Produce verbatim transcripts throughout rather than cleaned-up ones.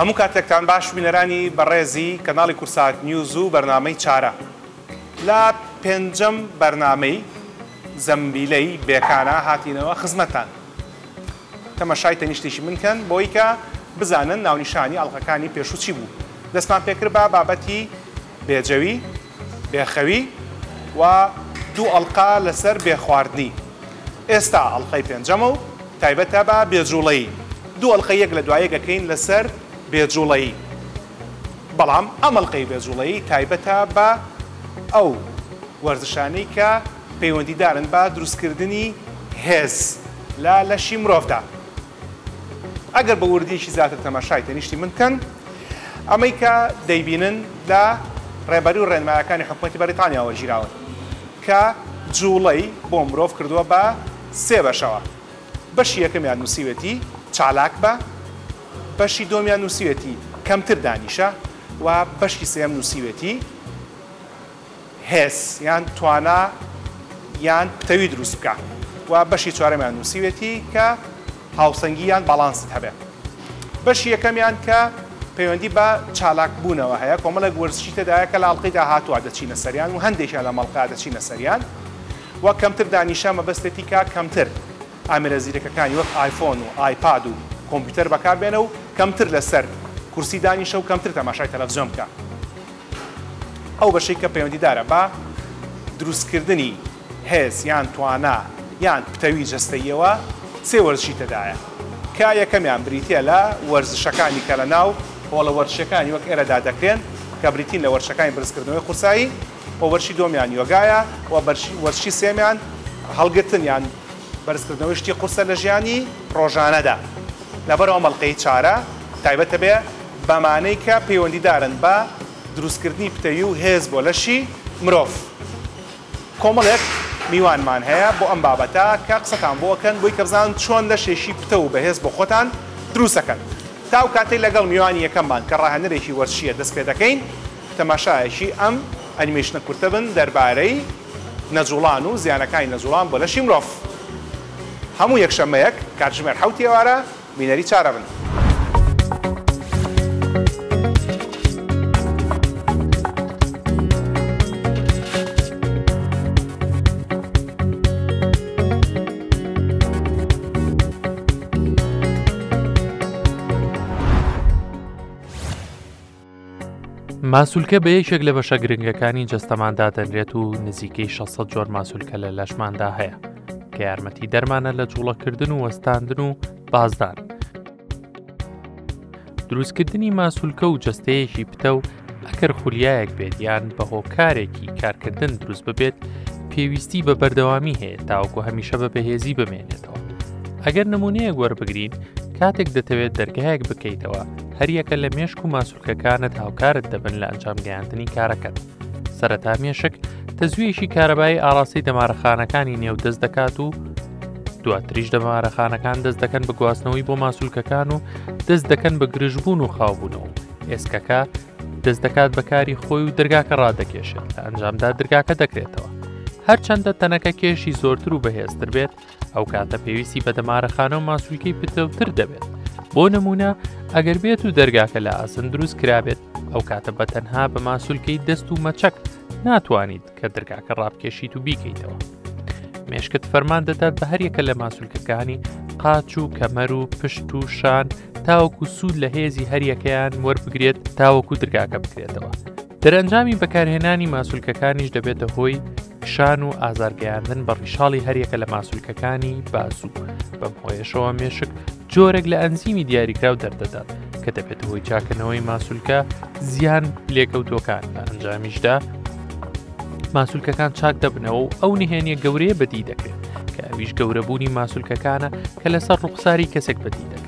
هەموو کاتێکتان باش بینەرانی بەڕێزی کەناڵی کورسات نیوز و بەرنامەی چارە لە پێنجەم بەرنامەی زەمبیلەی بێکانە هاتینەوە خزمەتان تەماشای تەنیشتێکی منکەن بۆی کە بزانن ناونیشانی ئەڵقەکانی پێشوو چی بوو. دەستمان پێکرد بە بابەتی بێجەوی بێخەوی و دوو ئەڵقا لەسەر بێخواردنی. ئێستا ئەڵقەی پێنجەمە و تایبەتە بە بێجوڵەیی. دوو ئەڵقە یەک لە دوایە گەکەین لەسەر بێجوڵەیی. بەڵام ئەم ئەڵقەی بێجوڵەیی تایبەتە بە ئەو وەرزشانەی کە پەیوەندیدارن بە دروستکردنی هێز لە لەشی مرۆڤدا. ئەگەر بە وردیشی زیاتر تەماشای تەنیشتی من بکەن، ئەمەی کە دەیبینن لە ڕێبەری و ڕێنمایەکانی حکوومەتی بەریتانیاوە ژیراون کە جوڵەی بۆ مرۆڤ کردووە بە سێ بەشەوە. بەشی یەکەمیان نووسیوێتی چالاک بە، بەشی دۆمیان نووسیوێتی کەمتر دانیشە و بەشی سێم نووسیوێتی هێز یان توانە یان پتەوی دروست بکە و بەشی چوارەمیان نووسیوێتی کە هاوسەنگی یان باڵانست هەبێت. بەشی یەکەمیان کە پەیوەندی بە چالاک بوونەوە هەیە، کۆمەڵێک وەرزشی تێدایە کە لە ئەڵقەی داهاتووە دەچینە سەریان و هەندێکیان لە مەڵقەیە دەچینە سەریان و کەمتر دانیشە مەبەستێتی کە کەمتر ئامێرە زیرەکەکانی وەک ئایفۆن و ئایپاد و کۆمپیوتەر بەکاربێنە و کەمتر لەسەر کورسی دانیشە و کەمتر تەماشای تەلەڤیزیۆن بکە. ئەو بەشەی کە پەیوەندیدارە بە دروستکردنی هێز یان توانە یان پتەوی جەستەییەوە سێ وەرزشی تێدایە کە یەکەمیان بریتە لە وەرزشەکانی کە لە ناو هۆڵە وەرزشەکانی وەک ئێرەدا دەکرێن کە بریتین لە وەرزشەکانی بەرزکردنەوەی قورسایی و وەرزشی دۆمیان یۆگایە و وەرزشی سێمیان هەڵگرتن یان بەرزکردنەوەی شتی قورسە لە ژیانی ڕۆژانەدا. لەبەرەوە مەڵقەی چارە تایبەتە بێ بەمانەی کە پەیوەندیدارن بە دروستکردنی پتەوی و هێز بۆ لەشی مرۆڤ. کۆمەڵێک میوانمان هەیە بۆ ئەم بابەتە کە قسەتان بۆکەن بۆی کە بزانن چۆن لەشێکی پتە و بەهێز بۆ خۆتان دروستەکەن. تاو کاتەی لەگەڵ میوانی یەکەممان کە ڕاهێنەرێکی وەرزشیە دەست پێ دەکەین، تەماشایەکی ئەم ئەنیمەیشنە کورتە بن دەربارەی نەجوڵان و زیانەکانی نەجوڵان بۆ لەشی مرۆڤ. هەموو یەکشەممەیەک کاتژمێر حەوت ئێوارە بینەری چارە بن. ماسوولکە بە یەکێک لە بەشە گرنگەکانی جەستەماندا دەنرێت و نزیکەی شەشسەد جۆر ماسوولکە لە لەشماندا هەیە کە یارمەتی دەرمانە لە جوڵەکردن و وەستاندن و بازدان. دروستکردنی ماسوولکە و جەستەیەکی پتە و ئەگەر خولیایەک بێت یان بە هۆکارێکی کارکردن دروست ببێت پێویستی بە بەردەوامی هەیە تاوەکو هەمیشە بە بەهێزی بمێنێتەوە. ئەگەر نمونەیەک وەربگرین، کاتێک دەتەوێت دەرگایەک بکەیتەوە، هەریەکە لە مێشک و ماسوولکەکانت هاوکارت دەبن لە ئەنجام گەیاندنی کارەکەت. سەرەتا مێشک تەزویەکی کارەبایی ئاڕاستی دەمارەخانەکانی نێو دەست دەکات و دواتریش دەمارەخانەکان دەست دەکەن بە گواستنەوەی بۆ ماسوولکەکان و دەست دەکەن بە گرژبوون و خاوبوونەوە. ئێسکەکە دەست دەکات بەکاری خۆی و دەرگاکە ڕادەکێشێت، لە ئەنجامدا دەرگاکە دەکرێتەوە. هەرچەندە تەنەکە کێشی زۆرتر و بەهێزتر بێت، ئەو کاتە پێویستی بە دەمارەخانە و ماسوولکەی پتەوتر دەبێت. بۆ نمونە ئەگەر بێت و دەرگاکە لە ئاسن دروست کرابێت، ئەو کاتە بە تەنها بە ماسوولکەی دەست و مەچەک ناتوانیت کە دەرگاکە ڕابکێشیت و بیکەیتەوە. مێشکت فەرمان دەدات بە هەریەکە لە ماسوولکەکانی قاچ و کەمەر و پشت و شان تاوەکو سوود لە هێزی هەریەکەیان وەربگرێت تاوەکو دەرگاکە بکرێتەوە. دەرەنجامی بەکارهێنانی ماسوولکەکانیش دەبێتە هۆی شان و ئازارگەیاندن بە ڕیشاڵی هەریەکە لە ماسوولکەکانی بازوو. بەم هۆیشەوە مێشک جۆرێک لە ئەنزیمی دیاریکراو دەردەدات کە دەبێت هۆی چاکەنەوەی ماسوولکە زیان لێکەوتۆکان لە ئەنجامیشدا ماسوولکەکان چاک دەبنەوە و ئەو نهێنیە گەورەیە بەدی دەکرێت کە ئەویش گەورەبوونی ماسوولکەکانە کە لەسەر ڕوخساری کەسێک بەدی دەکرێت.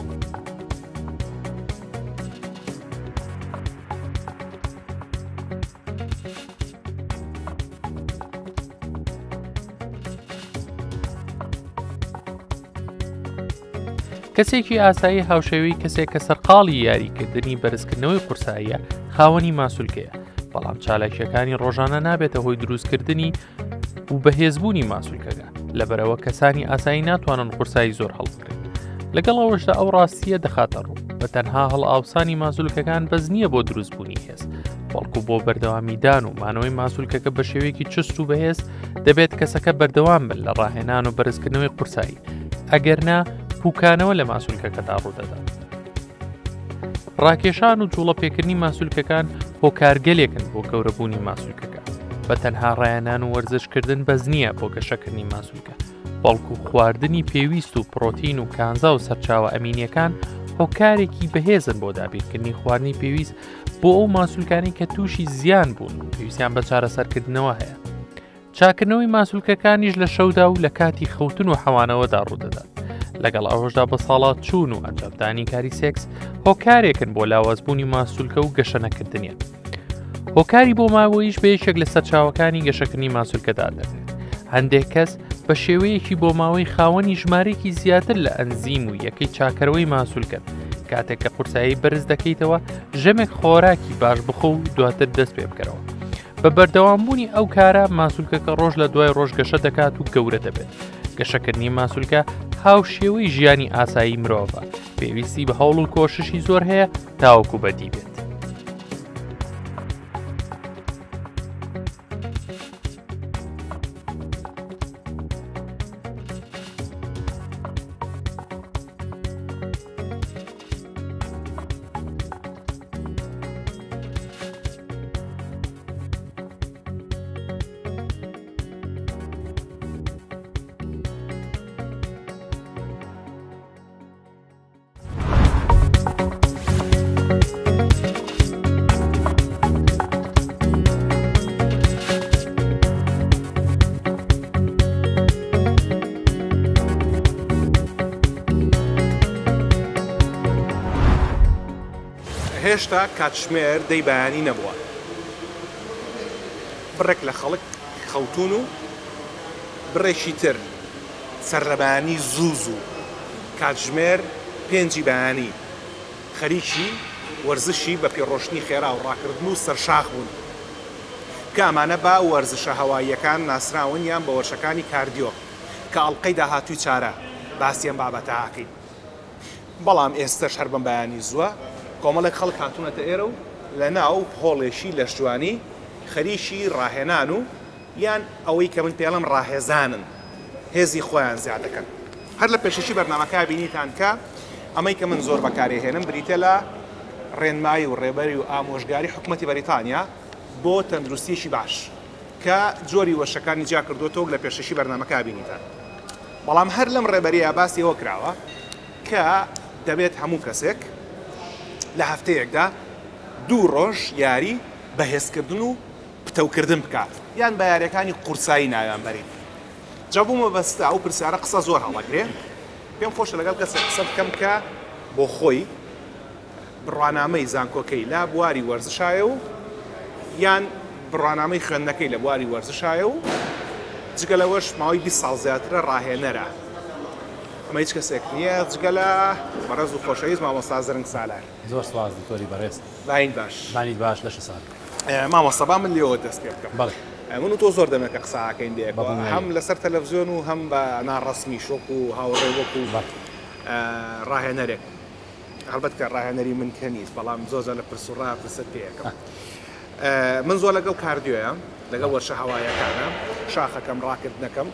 کەسێکی ئاسایی هاوشێوەی کەسێک کە سەرقاڵی یاریکردنی بەرزکردنەوەی قورساییە خاوەنی ماسوولکەیە، بەڵام چالاکیەکانی ڕۆژانە نابێتە هۆی دروستکردنی و بەهێزبوونی ماسوولکەکە، لەبەرەوە کەسانی ئاسایی ناتوانن قورسایی زۆر هەڵبگرن. لەگەڵ ئەوەشدا ئەو ڕاستیە دەخاتە ڕوو بە تەنها هەڵ ئاوسانی ماسوولکەکان بەس نییە بۆ دروستبوونی هێز بەڵکو بۆ بەردەوامیدان و مانەوەی ماسوولکەکە بە شێوەیەکی چست و بەهێز دەبێت کەسەکە بەردەوام بن لە ڕاهێنان و بەرزکردنەوەی قورسایی ئەگەرنا پوکانەوە لە ماسوولکەکەدا ڕوودەدات. ڕاکێشان و جوڵەپێکردنی ماسوولکەکان هۆکارگەلێکن بۆ گەورەبوونی ماسوولکەکە بە تەنها ڕایەنان و وەرزشکردن بەز نییە بۆ گەشەکردنی ماسوولکە بەڵکو خواردنی پێویست و پرۆتین و کانزا و سەرچاوە ئەمینیەکان هۆکارێکی بەهێزن بۆ دابیرکردنی خواردنی پێویست بۆ ئەو ماسوولکانی کە تووشی زیان بوون و پێویستیان بە چارەسەرکردنەوە هەیە. چاکردنەوەی ماسوولکەکانیش لە شەودا و لە کاتی خەوتن و حەوانەوەدا ڕوودەدات. لەگەڵ ئەوەشدا بە ساڵات چوون و ئەنجامدانی کاری سێکس هۆکارێکن بۆ لاوازبوونی ماسوولکە و گەشەنەکردنیە. هۆکاری بۆ ماوەیش بە یەکێک لە سەرچاوەکانی گەشەکردنی ماسوولکەدا دەبێت. هەندێک کەس بە شێوەیەکی بۆ ماوەی خاوەنی ژمارەیەکی زیاتر لە ئەنزیم و یەکەی چاکەرەوەی ماسوولکەن کاتێک کە قورسایی بەرز دەکەیتەوە ژەمێک خۆراکی باش بخۆ و دواتر دەست پێ بکەرەوە. بە بەردەوامبوونی ئەو کارە ماسوولکەکە ڕۆژ لە دوای ڕۆژ گەشە دەکات و گەورە دەبێت. گەشەکردنی ماسوولکە هاو شێوەی ژیانی ئاسایی مرۆڤە پێویستی بە هەوڵ و کۆششی زۆر هەیە تاوەکو بەدی بێت. هێشتا کاتژمێر دەی بەیانی نەبووە. بڕێک لە خەڵک خەوتون و بڕێکی تر سەرلەبانی زوو زوو کاتژمێر پێنجی بەیانی خەریکی وەرزشی بە پێڕۆشتنی خێرا و ڕاکردن و سەرشاخ بوون کە ئەمانە بە وەرزشە هەواییەکان ناسراون یان بە وەرشەکانی کاردیۆ کە ئەڵلقەی داهاتووی چارە باسییان بابەتەکەی. بەڵام ئێستش هەر بەم بەیانی زووە کۆمەڵێک خەڵک هاتوونەتە ئێرە و لە ناو هۆڵێشی لە شتوانی خەریکی ڕاهێنان و یان ئەوەی کە من پێڵم ڕاهێزانن هێزی خۆیان زیاد دەکەن. هەر لە پێشەشی بەرنامەکە بینیتان کە ئەمەی کە من زۆر بەکارهێنم بریتە لە ڕێنمایی و ڕێبەری و ئامۆژگاری حکوومەتی بەریتانیا بۆ تەندروستیشی باش کە جۆری وەشەکانی جیا کردوتەوە لە پێشەشی بەرنامەکە بینیتان. بەڵام هەر لەم ڕێبەریە باسی ئەوە کراوە کە دەبێت هەموو کەسێک لە هەفتەیەکدا دوو ڕۆژ یاری بەهێزکردن و پتەوکردن بکات یان بە یاریەکانی قورسایی ناویان بەرین. جابوومە بەستە ئەو پرسیارە قسە زۆر هەڵەگرێ پێم خۆشە لەگەڵ کەسێک قسە بکەم کە بۆ خۆی بڕوانامەی زانکۆکەی لە بواری وەرزشایە و یان بڕوانامەی خوێندنەکەی لە بواری وەرزشایە و جگە لەوەش ماوەی بیست ساڵ زیاترە ڕاهێنەرە. ئەمە هیچ کەسێک نییە جگە لە بەڕێز و خۆشەویست مامۆستا زرنگ سالار. زۆر سپاس دکتۆری بەڕێز. باین باش. بانیت باش لە ش ساڵ. مامۆستا با من لێەوە دەست پێ بکەم. بەڵێ. من و تۆ زۆر دەمێکە قساکەین دێکەوە هەم لەسەر تەلەڤیزیۆن و هەم بە ناڕەسمی شۆک و هاوڕێ وەکو ڕاهێنەرێک. هەڵبەت کە ڕاهێنەری من کە نیست بەڵام زۆر لە پرس و ڕا پرسەت پێیەکەم. من زۆر لەگەڵ کاردیۆیە لەگەڵ وەرشە هەواییەکانە شاخەکەم ڕاکردنەکەم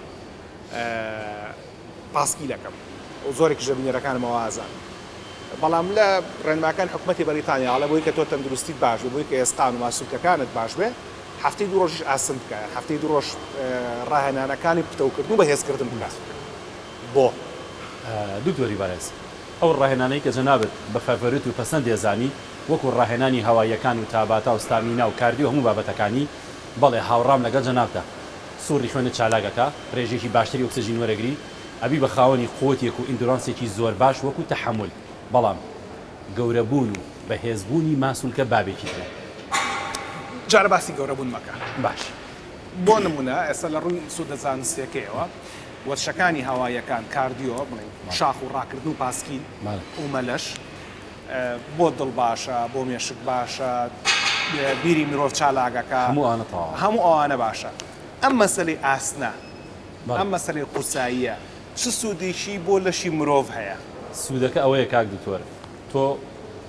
پاسکیلەکەم و زۆرێکی ژەبینێرەکانم ئەوازان. بەڵام لە ڕێنماکان حکوومەتی بەریتانیا ئەڵە بۆی کە تۆ تەندروستیت باش بێ بۆی کە ئێسقان و ماسوولکەکانت باش بێ هەفتەی دوو ڕۆژیش ئاسن بکە هەفتەی دوو ڕۆژ ڕاهێنانەکانی پتەوکردن و بەهێزکردن بکات. بۆ دکتۆری بەڕێز ئەو ڕاهێنانەی کە جەنابەت بە فەڤۆریت و پەسەند دێزانی وەکو ڕاهێنانی هەواییەکان و تاباتە و ستامینا و کاردیۆ هەموو بابەتەکانی بەڵێ هاوڕام لەگەڵ جەنابدا سووری خوێنە چالاکەکە ڕێژێکی باشتری ئۆکسیژین وەرەگری ئەبی بە خاوەنی قوتێک و ئیندۆرانسێکی زۆر باش وەکو تەحەمل. بەڵام گەورەبوون و بەهێزبوونی ماسوولکە بابێکی تر. جارە باسی گەورەبوون مەکە. باش. بۆ نمونە ئێستا لە ڕووی سوودە زانستیەکەیەوە وەرشەکانی هەواییەکان کاردیۆ بڵێن شاخ و ڕاکردن و پاسکیل و مەلەش بۆ دڵ باشە بۆ مێشک باشە بیری مرۆڤ چالاگەکە هەموو ئەوانە باشە. ئەم مەسەلەی ئاسنە ئەم مەسەلەی قورساییە چ سوودێکی بۆ لەشی مرۆڤ هەیە؟ سوودەکە ئەوەیە کاک دکتۆر تۆ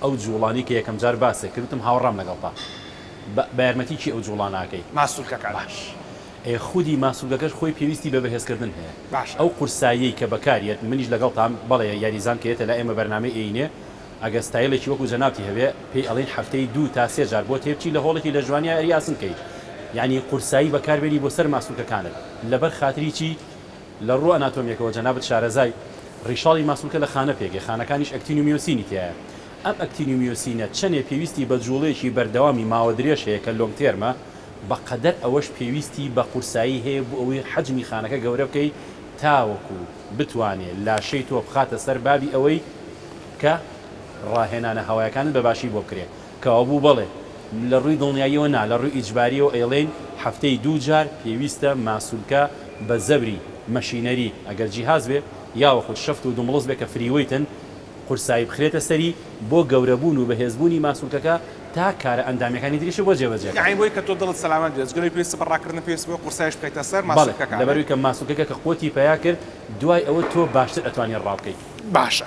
ئەو جوڵانی کە یەکەم جار باسێ کردتم هاوڕام لەگەڵتا بە یارمەتی چی ئەو جوڵاناکەی ماسوولکەکان باش خودی ماسوولەکەش خۆی پێویستی بە بەهێزکردن هەیە باش ئەو قورسایی کە بەکارێت منیش لەگەڵ تام بەڵێ یاریزان کێتە لە ئێمە بەرنامەی ئینێ ئەگە ستایلێکی وەکو جەنابتی هەبێ پێی ئەڵێن هەفتەی دوو تا سێ جار بۆ تێبچی لە هۆڵێکی لە جوانیا ئەریاسن کەیت یعنی قورسایی بەکاربێنی بۆ سەر ماسوولکەکانت لەبەر خاتری چی لە ڕوو ئەناتۆمیەکەوە جەنابەت شارەزای ڕیشاڵی ماسوولکە لە خانە پێگەی خانەکانیش ئەکتینومیۆسینی تایە ئەم ئەکتینومیۆسینە چەندێ پێویستی بە جوڵەیەکی بەردەوامی ماوە درێژ هەیە کە لۆنگ تێرمە بەقەدەر ئەوەش پێویستی بە قورسایی هەیە بۆ ئەوەی حەجمی خانەکە گەورە بکەی تاوەکو بتوانێت لاشەی تۆ بخاتە سەر بابی ئەوەی کە ڕاهێنانە هەوایەکانت بەباشی بۆ بکرێت کەەوە بوو بڵێ لە ڕووی دڵنیاییەوە نا لە ڕووی ئیجباریەوە ئێڵێن هەفتەی دوو جار پێویستە ماسوولکە بە زەبری مەشینەری ئەگەر جیهاز بێ یاوەخود شەفت و دومڵز بێ کە فریوەیتن قورسایی بخرێتە سەری بۆ گەورەبوون و بەهێزبوونی ماسوولکەکە تا کارە ئەندامەکانی دریشە بۆ جێبەجێ یعنی بۆی کە تۆ دڵت سەلامەت بێت گەڵی پێویستە بەڕاکردن پێویست بۆ قورسایش بکەیتە سەر ماسوولکەکان لەبەروی کە ماسوولکەکە کە قوتی پیا کرد دوای ئەوە تۆ باشتر ئەتوانێت ڕابکەیت باشە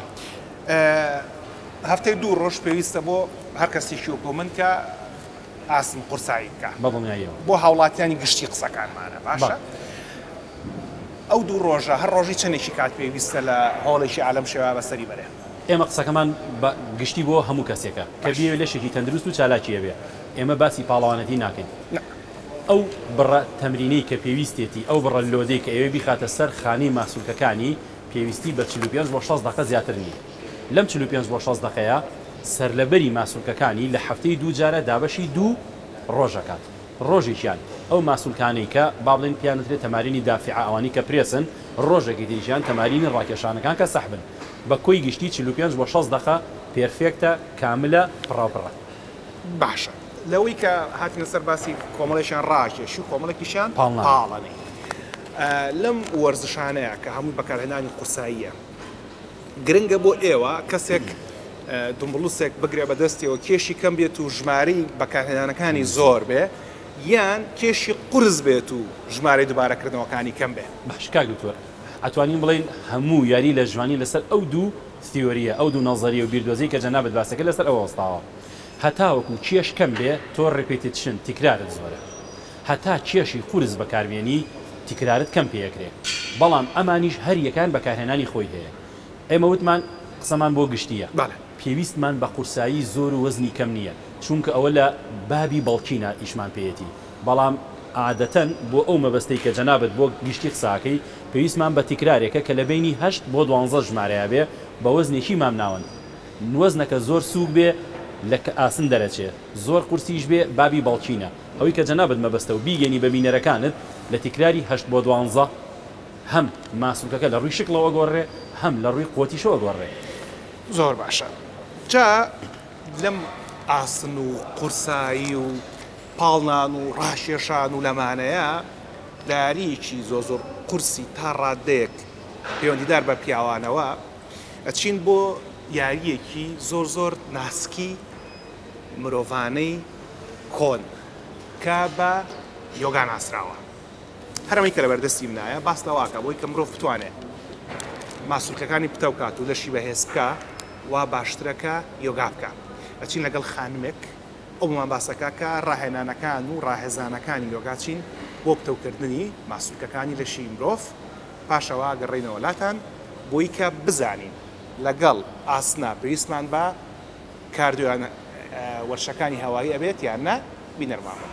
هەفتەی دوو ڕۆژ پێویستە بۆ هەر کەسێکی وەکو من کە ئاسن قورسایی بکە بەڵنیاییەوە بۆ هاوڵاتیانی گشتی قسەکانمانە باشە ئەو دوو ڕۆژە هەر ڕۆژی چەندێکی کات پێویستە لە هۆڵێکی عالەم شێوە بەسەری بەرێ ئێمە قسەکەمان گشتی بۆ هەموو کەسێکە کە بێ لەشێکی تەندروست و چالاکیە بێ ئێمە باسی پاڵەوانەتی ناکەین ئەو بڕە تەمرینەی کە پێویستێتی ئەو بڕە لۆدەی کە ئێوە بیخاتە سەر خانەی ماسوولکەکانی پێویستی بە چل و پێنج بۆ شەش دقە زیاتر نیە لەم چل و پێنج بۆ شەش دقەیە سەرلەبەری ماسوولکەکانی لە هەفتەی دوو جارە دابەشی دوو ڕۆژەکات ڕۆژێکیان ئەو ماسوولکانەی کە با بڵێن پیانەترێت تەمارینی دافع ئەوانی کە پرێسن ڕۆژێکی دیژیان تەمارینی ڕاکێشانەکان کە سەحبن بە کۆی گشتی چل و پێنج بۆ شەش دقە پێرفێکتە کاملە پڕاپڕە باشە لەوەی کە هاتنە سەر باسی کۆمەڵێکیان ڕاکێشی و کۆمەڵێکیشان پاڵانەی لەم وەرزشانەیە کە هەمووی بەکارهێنانی قورساییە گرنگە بۆ ئێوە کەسێک دمبڵوسێک بگرێ بە دەستیەوە کێشی کەم بێت و ژمارەی بەکارهێنانەکانی زۆر بێ یان کێشی قورس بێت و ژمارەی دووبارەکردنەوەکانی کەم بێ باش کاک دکتۆر ئەتوانین بڵێن هەموو یاری لە جوانی لەسەر ئەو دوو تیۆریە ئەو دوو نەڵزەری و بیردۆزی کە جەنابەت باسەکە لەسەر ئەوە وەستاوە هەتاوەکو کێش کەم بێ تۆ ڕێپێتیشن تیکرارت زۆرە هەتا کێشی قورس بەکاربیێنی تیکرارت کەم پێەکرێ بەڵام ئەمانیش هەر یەکان بەکارهێنانی خۆی هەیە ئێمە وتمان قسەمان بۆ گشتیە پێویستمان بە قورسایی زۆر و وەزنی کەم نییە چونکە ئەوە لە بابی بەڵکینە ئیشمان پێیەتی بەڵام عادەتەن بۆ ئەو مەبەستەی کە جەنابەت بۆ گشتی قساکەی پێویستمان بە تیکرارێکە کە لە بینی هەشت بۆ دوانزە ژمارەیە بێ بە وەزنێکی مام ناون وەزنەکە زۆر سووک بێ لە ئاسن دەرەچێت زۆر قورسیش بێ بابی بەڵکینە ئەوەی کە جەنابەت مەبەستە و بیگەنی بە بینەرەکانت لە تیکراری هەشت بۆ دوانزە هەم ماسوولکەکە لە ڕووی شکلەوە گۆڕێ هەم لە ڕووی قوتیشەوە گۆڕێ زۆر باشە جا لەم ئاسن و قورسایی و پاڵنان و ڕاشێشان و لەمانەیە داریکی زۆ زۆر قورسی تا ڕادەیەک پەیوەندیدار بە پیاوانەوە ئەچین بۆ یاریەکی زۆر زۆر ناسکی مرۆڤانەی کۆن کە بە یۆگا ناسراوە هەرەمەی کە لە بەردەستی منایە باس لەواکە بۆی کە مرۆڤ بتوانێت ماسوولکەکانی پتە و کات و لەشی بەهێز بکە وا باشترەکە یۆگا بکە ئەچین لەگەڵ خانمێک ئەومان باسەکە کە ڕاهێنانەکان و ڕاهێزانەکانی یۆگاچین بۆ پتەوکردنی ماسوولکەکانی لەشی مرۆڤ پاشەوە گەڕێنەوە لاتان بۆی کە بزانین لەگەڵ ئاسنا پێویستمان بە کاردیۆ وەرشەکانی هەوایی ئەبێت یان نە بینەرماوە.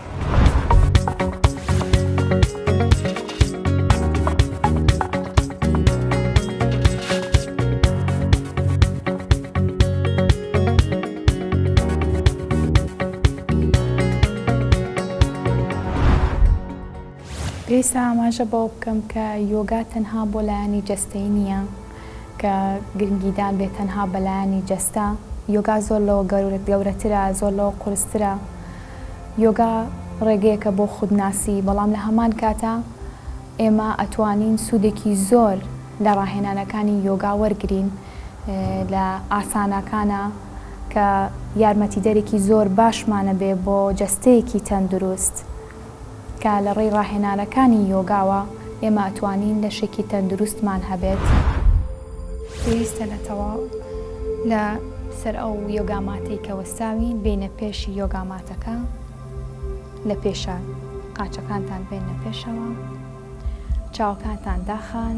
پێویستە ئاماژە بەوە بکەم کە یۆگا تەنها بۆ لایەنی جەستەی نییە کە گرنگیدان بێت تەنها بە لایەنی جەستە یۆگا زۆر لەوە گەورەترە زۆر لەوە قورسترە یۆگا ڕێگەیەکە بۆ خودناسی بەڵام لە هەمان کاتە ئێمە ئەتوانین سوودێکی زۆر لە ڕاهێنانەکانی یۆگا وەرگرین لە ئاسانەکانە کە یارمەتیدەرێکی زۆر باشمانە بێ بۆ جەستەیەکی تەندروست کە لە ڕێی ڕاهێنانەکانی یۆگاوە ئێمە ئەتوانین لەشێکی تەندروستمان هەبێت. پێویستە لە تەواو لە لەسەر ئەو یۆگاماتەی کە وەستاوین بینە پێشی یۆگاماتەکە لە پێشە قاچەکانتان بێنە پێشەوە، چاوەکانتان داخان،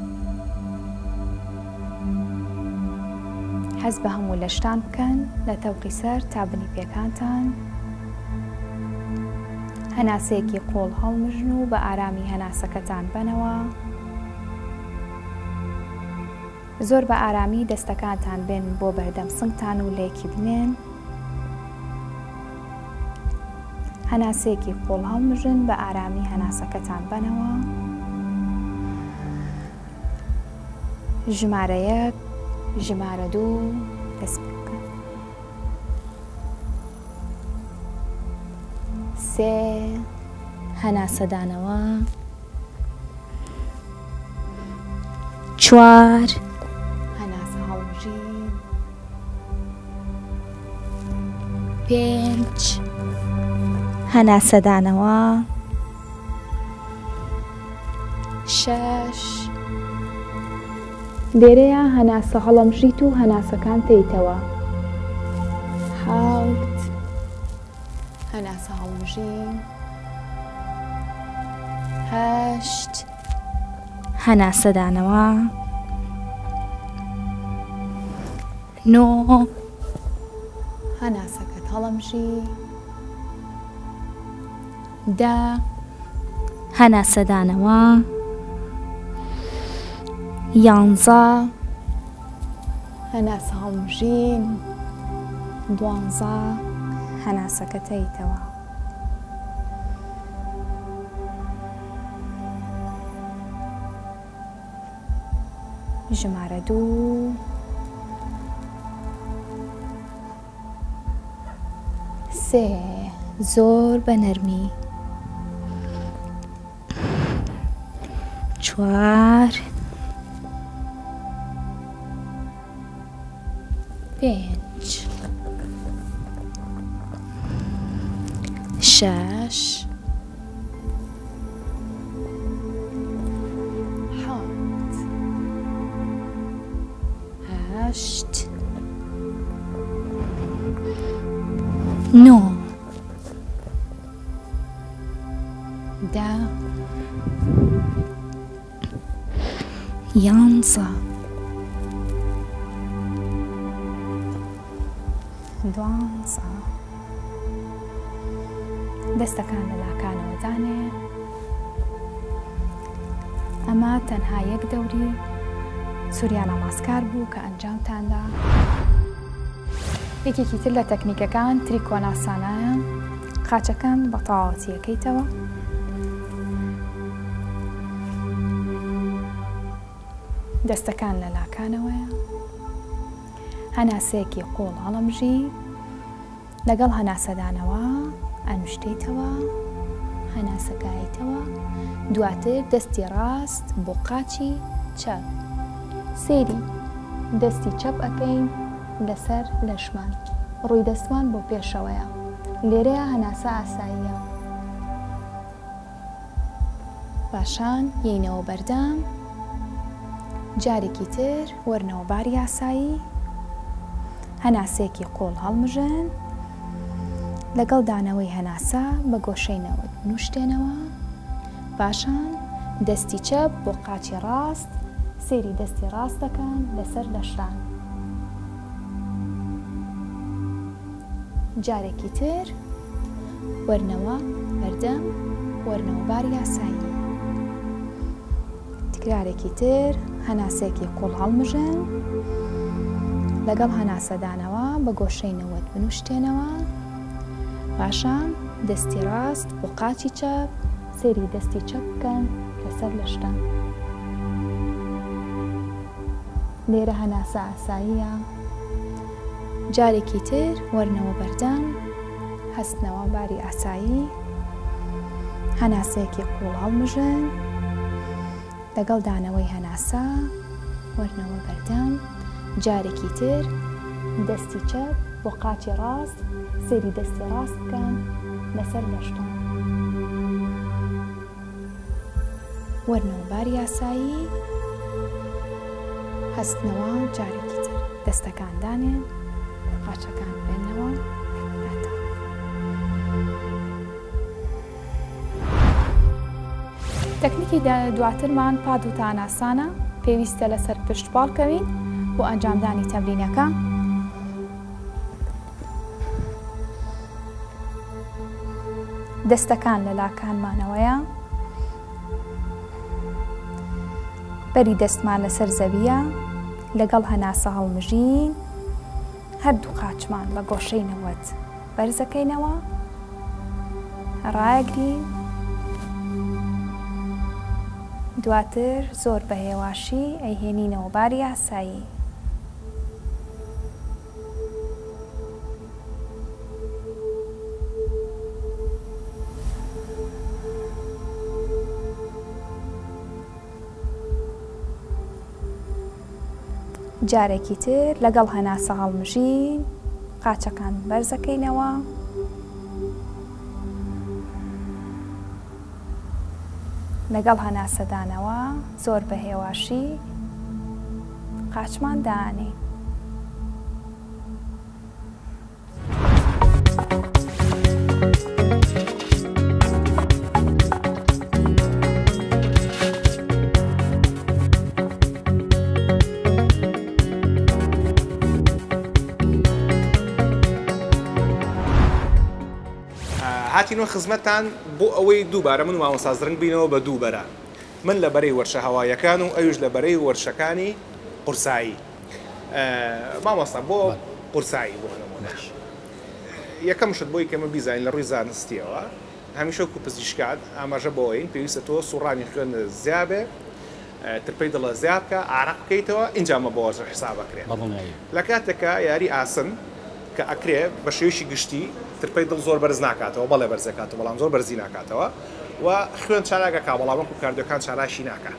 حەز بە هەموو لەشتان بکەن لە تەوقی سەر تا بنی پێکانتان. هەناسەیەکی قۆڵ هەڵمژن و بە ئارامی هەناسەکەتان بنەوە. زۆر بە ئارامی دەستەکانتان بێن بۆ بەردەم سنگتان و لێکی بنێن. هەناسەیەکی قۆڵ هەڵمژن بە ئارامی هەناسەکەتان بنەوە. ژمارە یەک، ژمارە دوو دەست بکەن، سێ هەناسەدانەوە، چوار هەناسە هەڵمژین، پێنج هەناسەدانەوە، شەش لێرەیە هەناسە هەڵەمژیت و هەناسەکان تێیتەوە، حەوت هەناسە هەڵمژین، هەشت هەناسەدانەوە، نۆ هەناسەکەت هەڵەمژی، دە هەناسەدانەوە، یانزە هەناسە هەڵمژین، دوانزە هەناسەکە تێیتەوە. ژمارە دوو، سێ زۆر بە نەرمی، چوار، پێنج، شەش، حەوت، هەشت، نۆ، دە، یانزە، دوانزە. دەستەکان لە لاکانەوە دانێ. ئەمە تەنها یەک دەوری سوریانە ماسکار بوو کە ئەنجامتاندا. یەکێکی تر لە تەکنیکەکان تریکۆناسانایە. قاچەکان بە تەواوەتیەکەیتەوە. دەستەکان لە لاکانەوەیە. هەناسەیەکی قۆڵ هەڵەمژی، لەگەڵ هەناسەدانەوە ئەنوشتیتەوە، هەناسەکایتەوە، دواتر دەستی ڕاست بۆ قاچی چەپ، سێری دەستی چەپ ئەکەین لەسەر لەشمان، ڕووی دەستمان بۆ پێشەوەیە. لێرەیە هەناسە ئاساییە. پاشان یینەوە بەردەم، جارێکی تر وەرنەوە باری ئاسایی، هەناسەیەکی قۆڵ هەڵمژن، لەگەڵ دانەوەی هەناسە بە گۆشەینەوە نوشتێنەوە. پاشان دەستی چەپ بۆ قاچی ڕاست، سێری دەستی ڕاست دەکەن لەسەر لەشان. جارێکی تر وەرنەوە بەردەم، وەرنەوە باری ئاسایی. تکرارێکی تر هەناسەیەکی قۆڵ هەڵمژن، لەگەڵ هەناسەدانەوە بە گۆشەینەوەت بنوشتێنەوە. پاشان دەستی ڕاست بۆ قاچی چەپ، سێری دەستی چەپ بکەن لەسەر لەشتان. لێرە هەناسە ئاساییە. جارێکی تر وەرنەوە بەردەم، هەستنەوە باری ئاسایی، هەناسەیەکی قۆڵ هەڵمژن، لەگەڵ دانەوەی هەناسە وەرنەوە بەردەم. جارێکی تر دەستی چەپ بۆ قاچی ڕاست، سێری دەستی ڕاست بکەن لەسەر لەشتان. وەرنەوە باری ئاسایی، هەستنەوە. جارێکی تر دەستەکان دانێن، قاچەکان بێنەوە تەکنیکی دواترمان پاد و تاناسانە پێویستە لەسەر پشت باڵکەوین بۆ ئەنجامدانی تەمرینەکە. دەستەکان لە لاکانمانەوەیە، بەری دەستمان لەسەر زەویە، لەگەڵ هەناسە هەڵمژین، هەردوو قاچمان بە گۆشەی نەوەت بەرزەکەینەوە، ڕایەگرین، دواتر زۆر بە هێواشی ئەیهێنینەوە باری ئاسایی. جارێکی تر لەگەڵ هەناسە هەڵمژین، قاچەکان بەرزەکەینەوە، لەگەڵ هەناسەدانەوە زۆر بە هێواشی قاچمان دانێ. هاتینەوە خزمەتتان بۆ ئەوەی دووبارە من مامۆستا زرنگ بینەوە بە دووبەرە. من لە بەرەی وەرشە هەوایەکان و ئەویش لە بەرەی وەرشەکانی قورسایی. مامۆستا بۆ قورسایی بۆ نمونە یەکەم شت بۆی کەمە بیزانین لە ڕووی زانستیەوە هەمیشە وەکو پزیشکات ئاماژە بۆەوەین پێویستە تۆ سوڕانی خوێن زیابێ، ترپەی دڵە زیاب بکە، عارەق بکەیتەوە، ئینجامە بۆ وەرزە حساب بکرێت. لە کاتێکە یاری ئاسن کە ئەکرێ بە شێوشی گشتی ترپەی دڵ زۆر بەرز ناکاتەوە، بەڵێ بەرزەکاتەوە، بەڵام زۆر بەرزی ناکاتەوە و خوێن چالاگەکا، بەڵام و کاردیۆکان چالاشی ناکات.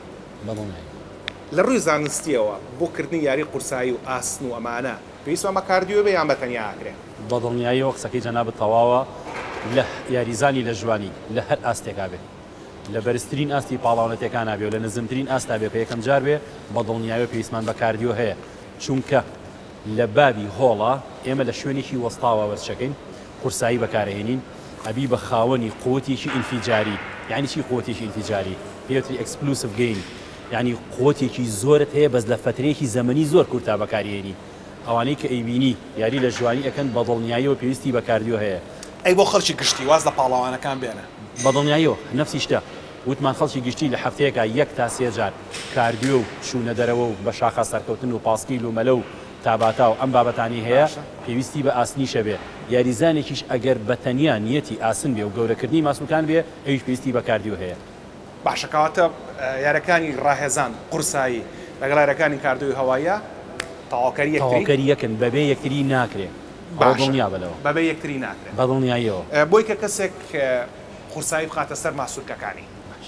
لە ڕووی زانستیەوە بۆ کردنی یاری قورسایی و ئاسن و ئەمانە پێویستە ئەمە کاردیۆ بێ یان بەتەنیا ئاکرێ؟ بەدڵنیاییەوە قسەکەی جەنابەت تەواوە. لە یاریزانی لە جوانی لە هەر ئاستێکا بێت، لە بەرزترین ئاستی پاڵاونەتەکان نابێ و لە نزمترین ئاستا بێ پێ یەکەم جار بێ بەدڵنیاییەوە پێویستمان بە کاردیۆ هەیە، چونکە لە بابی هۆڵە ئێمە لە شوێنێکی وەستاوە وەرزشەکەین، قورسایی بەکارهێنین، ئەبی بە خاوەنی قوتێکی ئینفیجاری. یعنی چی قوتێکی ئینفیجاری؟ پێوتری ئەکسپلوسیڤ گەین، یعنی قوتێکی زۆرت هەیە بەس لە فترەیەکی زەمەنی زۆر کورتا بەکارهێنی. ئەوانەی کە ئەیبینی یاری لە جوانی ئەکەن بەدڵنیاییەوە پێویستی بە کاردیۆ هەیە. ئەی بۆ خەڵکی گشتی واز لە پاڵاوانەکان بێنە بەدڵنیاییەوە نفسی شتە. وتمان خەڵکی گشتی لە هەفتەیەکە یەک تا سێ جار کاردیۆ و چوونە دەرەوە و بە شاخە سەرکەوتن و پاسکیل و مەلە و تاباتا و ئەم بابەتانی هەیە پێویستی بە ئاسنیشە بێ. یاریزانێکیش ئەگەر بەتەنیا نیەتی ئاسن بێ و گەورەکردنی ماسوولکان بێ ئەویش پێویستی بە کاردیۆ هەیە. باشەکەواتە یارەکانی ڕاهێزان قورسایی لەگەڵ یارەکانی کاردیۆی هەوایە تەواوکەری یەکن بەبێ یەکتری ناکرێ. بەدڵنیا بەلەوە بەبێ یەکتری ناکرێت بەدڵنیاییەوە. بۆی کە کەسێک قورسایی بخاتە سەر ماسوولکەکانی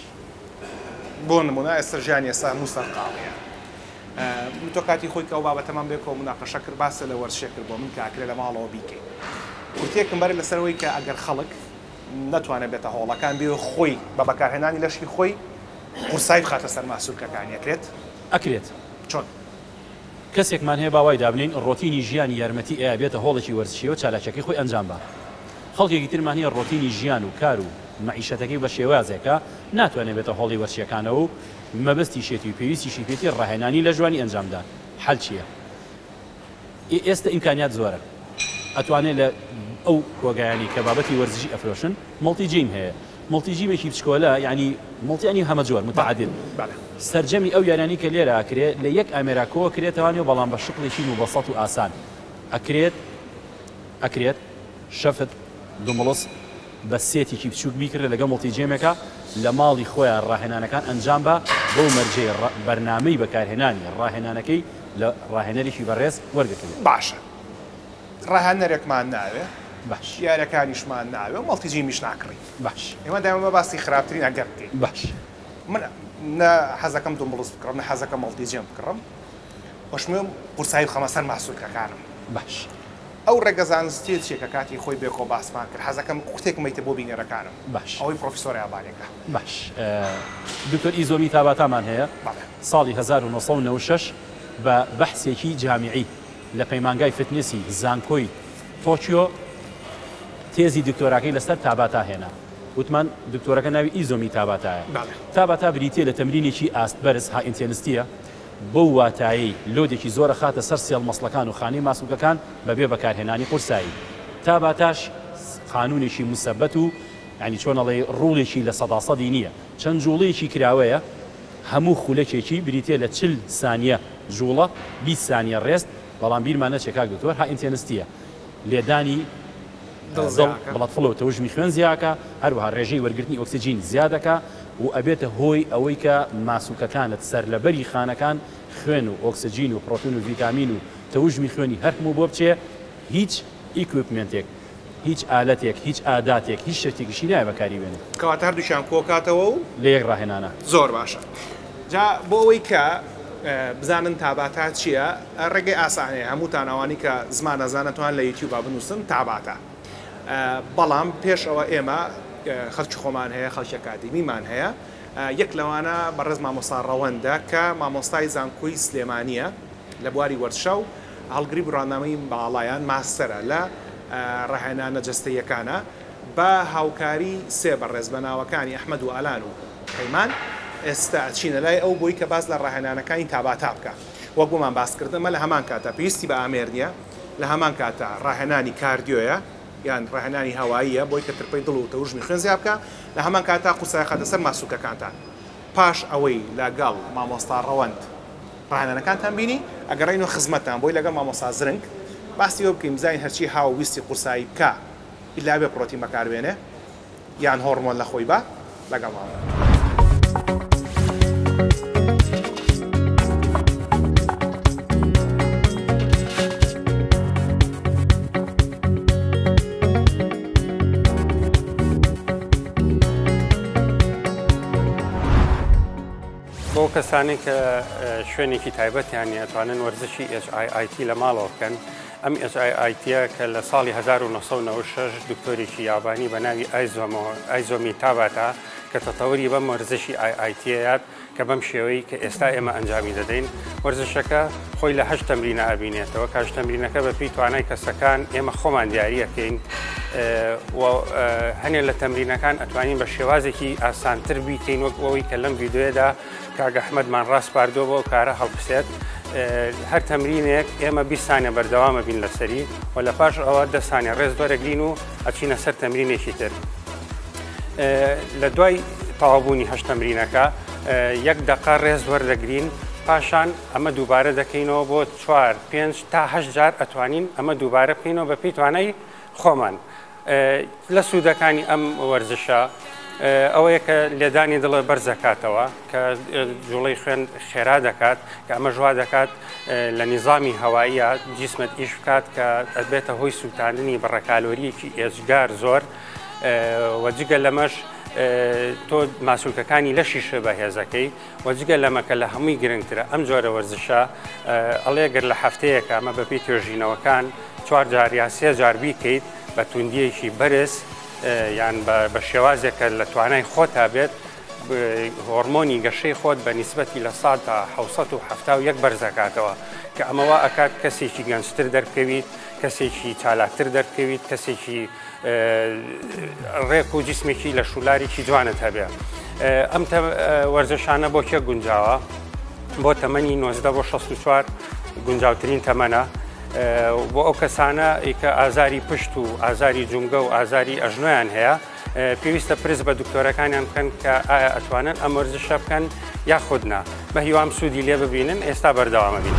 بۆ نمونە ئێستا ژیانی ئێستا موسەرقاڵەیە تۆ کاتی خۆی کە ئەو بابەتەمان بێکەوە مناقەشە کرد باسە لە وەرزشێ کرد بۆ من کە ئاکرێ لە ماڵەوە بیکەین. کورتێکم بەرە لەسەرەوەی کە ئەگەر خەڵک نەتوانێت بێتە هۆڵەکان بێ خۆی بە بەکارهێنانی لەشی خۆی قورسایی بخاتە سەر ماسوولکەکانی ئەکرێت ئەکرێت. چۆن؟ کەسێکمان هەیە باوای دابنین ڕۆتینی ژیانی یارمەتی ئەیە بێتە هۆڵێکی وەرزشیەوە چالاکیەکەی خۆی ئەنجام بە. خەڵکێکی ترمان هەیە ڕۆتینی ژیان و کار و مەعیشەتەکەی بە شێوازێکە ناتوانێت بێتە هۆڵی وەرزشیەکانەوە و مەبەستی شێتی و پێویستیشی پێتی ڕاهێنانی لە جوانی ئەنجامدان. حەل چییە؟ ئێستا ئیمکانیات زۆرە. ئەتوانێت لە ئەو کۆگایانی کە بابەتی وەرزشی ئەفرۆشن مڵتی جیم هەیە. مڵتی جیمێکی بچکۆلە یعنی مڵتیانی هەمە جۆر متعادل. سەرجەمی ئەو یارانی کە لێرە ئاکرێت لە یەک ئامێراکۆوە کرێتەوانێ و بەڵام بە شقلێکی مبەسەط و ئاسان ئەکرێت ئەکرێت شەفت دومڵس بە سێتێکی بچووک بیکرێت لەگە مڵتی جێمێکە لە ماڵی خۆیان ڕاهێنانەکان ئەنجام بە بۆ مەرجەی بەرنامەی بەکارهێنانی ڕاهێنانەکەی لە ڕاهێنەرێکی بەڕێز وەرگرتوێت. باشە ڕاهێنەرێکمان ناوێ باش یارەکانیشمان ناوێ و مەڵتی جیمیش ناکڕی. باش ئێمە دایمە باسی خراپترین ئەگەر بکەین. باش من نە حەزەکەم دومبڵس بکڕم نە حەزەکەم مەڵتی جێم بکڕم وەشمێ قورسایی بخەمە سەر ماسوولکەکانم. باش ئەو ڕێگەزانستی چێکە کاتی خۆی بێکۆ باسمان کرد حەزەکەم قوتێک مەیتە بۆ بینەرەکانم. باش ئەوەی پرۆفیسۆری ئابانێکە. باش دکتۆر ئیزۆمی تاباتامان هەیە ساڵی هەزار و نۆ سەد و نەوە و شەش بە بەحسێکی جامیعی لە پەیمانگای فتنسی زانکۆی تۆکیۆ تێزی دکتۆراکەی لەسەر تاباتا هێنا وتمان دکتۆرەکە ناوی ئیزۆمی تاباتایە تاباتا بریتە لە تەمرینێکی ئاست بەرز ها ئینتێنستیە بۆ واتایی لۆدێکی زۆرە خاتە سەر سێڵ مەسڵەکان و خانەی ماسوولکەکان بەبێ بەکارهێنانی قورسایی تاباتاش قانونێکی مسەبەت و ینی چۆنەڵێ ڕوڵێکی لە سەداسەدی نییە چەند جوڵەیەکی کراوەیە هەموو خولەکێکی بریتێ لە چل سانیە جوڵە بیست سانیە ڕێست بەڵام بیرمانە چێکاک دکتۆر ها ئینتێنستیە لێدانی دڵ بڵات فڵەوە تەوژمی خوێن زیاکە هەروەها ڕێژەی وەرگرتنی ئۆکسسیجین زیادەکە و ئەبێتە هۆی ئەوەی کە ماسوولکەکانت سەر لەبەری خانەکان خوێن و ئۆکسسیجین و پرۆتین و ڤیتامین و تەوژمی خوێنی هەرموو بۆ بچێ هیچ ئیکوپمنتێک هیچ ئالەتێک هیچ ئاداتێک هیچ شتێکیشی نایە بەکاری بێنێت کەواتە هەردووشیان کۆکاتەوە و لە یەک ڕاهێنانە زۆر باشە جا بۆ ئەوەی کە بزانن تاباتا چییە ڕێگەی ئاسانەیە هەمووتان ئەوانی کە زمان نەزانەتوان لە یوتیوب بنووسن تاباتە بەڵام پێش ئەوە ئێمە خەڵکی خۆمان هەیە خەڵکی ئەکادمیمان هەیە یەک لەوانە بەڕێز مامۆستا ڕەوەندە کە مامۆستای زانکۆی سلێمانیە لە بواری وەرشە و هەڵگری بڕانامەی باڵایان ماستەرە لە ڕاهێنانە جەستەیەکانە بە هاوکاری سێ بەڕێز بەناوەکانی ئەحمەد و ئالان و پەیمان ئێستا چینە لای ئەو بۆی کە باز لە ڕاهێنانەکانی تاباتا بکە وەک بۆمان باسکردمە لە هەمان کاتە پێویستی بە ئامێر نییە لە هەمان کاتە ڕاهێنانی کاردیۆیە یان ڕاهێنانی هەواییە بۆی کە ترپەی دڵ و تەوژمی خوێن زیاد بکە لە هەمان کاتا قورسای خاتە سەر ماسوولکەکانتان پاش ئەوەی لەگەڵ مامۆستا ڕەوەند ڕاهێنانەکانتان بینی ئەگەڕێنەوە خزمەتتان بۆی لەگەڵ مامۆستا زرنگ باسی ئەوە بکەین بزانین هەرچی هاو ویستی قورسایی بکە ئیلا بێ پرۆتین بەکاربێنێ یان هۆرمۆن لە خۆی بە لەگەڵ ماوە بۆ کەسانی کە شوێنێکی تایبەتیان ئەتوانن وەرزشی ئێچ ئای ئای تی لە ماڵەوە بکەن ئەم ئێچ ئای ئای تیە کە لە ساڵی هەزار و نۆ سەد و نەوە شەش دکتۆرێکی یابانی بە ناوی ئایزۆمی تاباتا کە تەتەوری بەم وەرزشی ئای ئای تیەیات کە بەم شێوەی کە ئێستا ئێمە ئەنجامی دەدەین وەرزشەکە خۆی لە هەشت تەمرینە ئەبینێتەوە کاش تەمرینەکە بە پێی توانای کەسەکان ئێمە خۆمان دیاریەکەین هەنێ لە تەمرینەکان ئەتوانین بە شێوازێکی ئاسانتر بیکەین وەک ئەوەی کە لەم ڤیددیۆدا کاگە ئەحمەدمان ڕاست پاردۆ بۆ کارە هەڵبسێت هەر تەمرینێک ئێمە بیست سانیە بەردەوامە بین لەسەری و لە پاش ئەوە دە سانیە ڕێز وەرەگرین و ئەچینە سەر تەمرینێکی تر لە دوای تەواوبوونی هەشت تەمرینەکە یەک دەقا ڕێز وەردەگرین پاشان ئەمە دووبارە دەکەینەوە بۆ چوار پێنج تا هەشت جار ئەتوانین ئەمە دووبارە بکەینەوە بە پێی توانای خۆمان لە سوودەکانی ئەم وەرزشە ئەوەیە کە لێدانی دڵە بەرزەکاتەوە کە جوڵەی خوێن خێرا دەکات کە ئەمە ژوا دەکات لە نیزامی هەواییە جیسمت ئیش بکات کە ئەبێتە هۆی سووتاندنی بەڕەکالۆریەکی ئێجگار زۆر وەجگە لەمەش تۆ ماسوولکەکانی لەشیشە بەهێزەکەی وەجگە لەمەکە لە هەمووی گرنگترە ئەم جۆرە وەرزشە ئەڵێگەر لە هەفتەیەکە ئەمە بەپی توێژینەوەکان چوار جار یا سێ جار بیکەیت بە توندیەکی بەرز یان بە شێوازێکە لە توانای خۆتا بێت هۆرمۆنی گەشەی خۆت بە نیسبەتی لە ساڵ تا حوسەد و هەفتا و یەک بەرزەکاتەوە کە ئەمەوە ئەکات کەسێکی گەنجتر دەرکەویت کەسێکی چالاکتر دەرکەویت کەسێکی ڕێک و جسمێکی لە شولارێکی جوانت هەبێ ئەم وەرزشانە بۆ کێ گونجاوە بۆ تەمەنی نۆزدە بۆ شەست و چوار گونجاوترین تەمەنە بۆ ئەو کەسانە کە ئازاری پشت و ئازاری جونگە و ئازاری ئەژنۆیان هەیە پێویستە پرس بە دکتۆرەکانیان بکەن کە ئایا ئەتوانن ئەم وەرزشە بکەن یا خودنا بە هیوام سوودی لێ ببینن ئێستا بەردەوامە بین.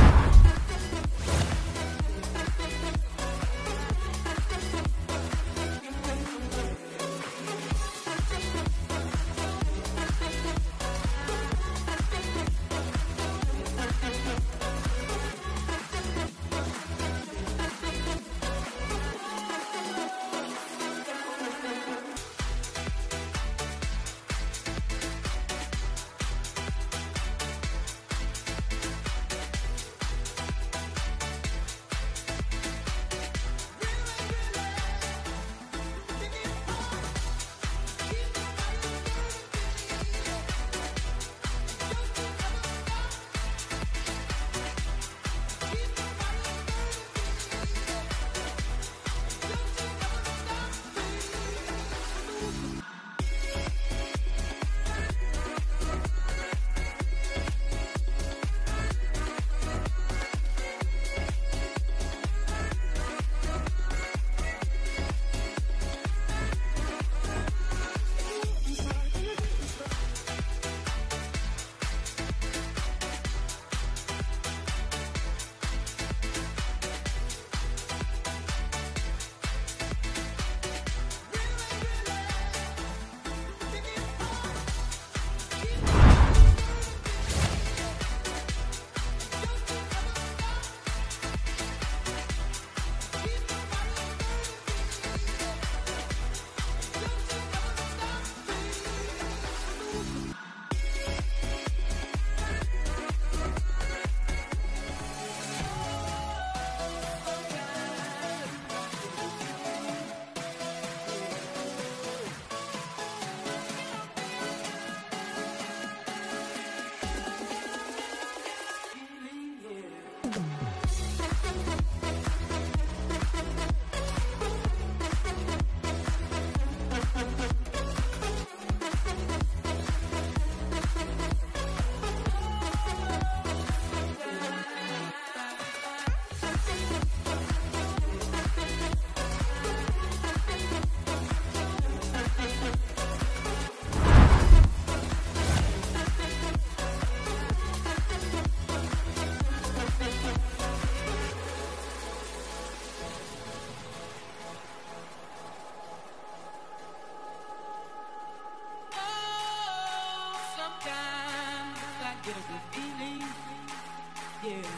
get a good feeling, yeah.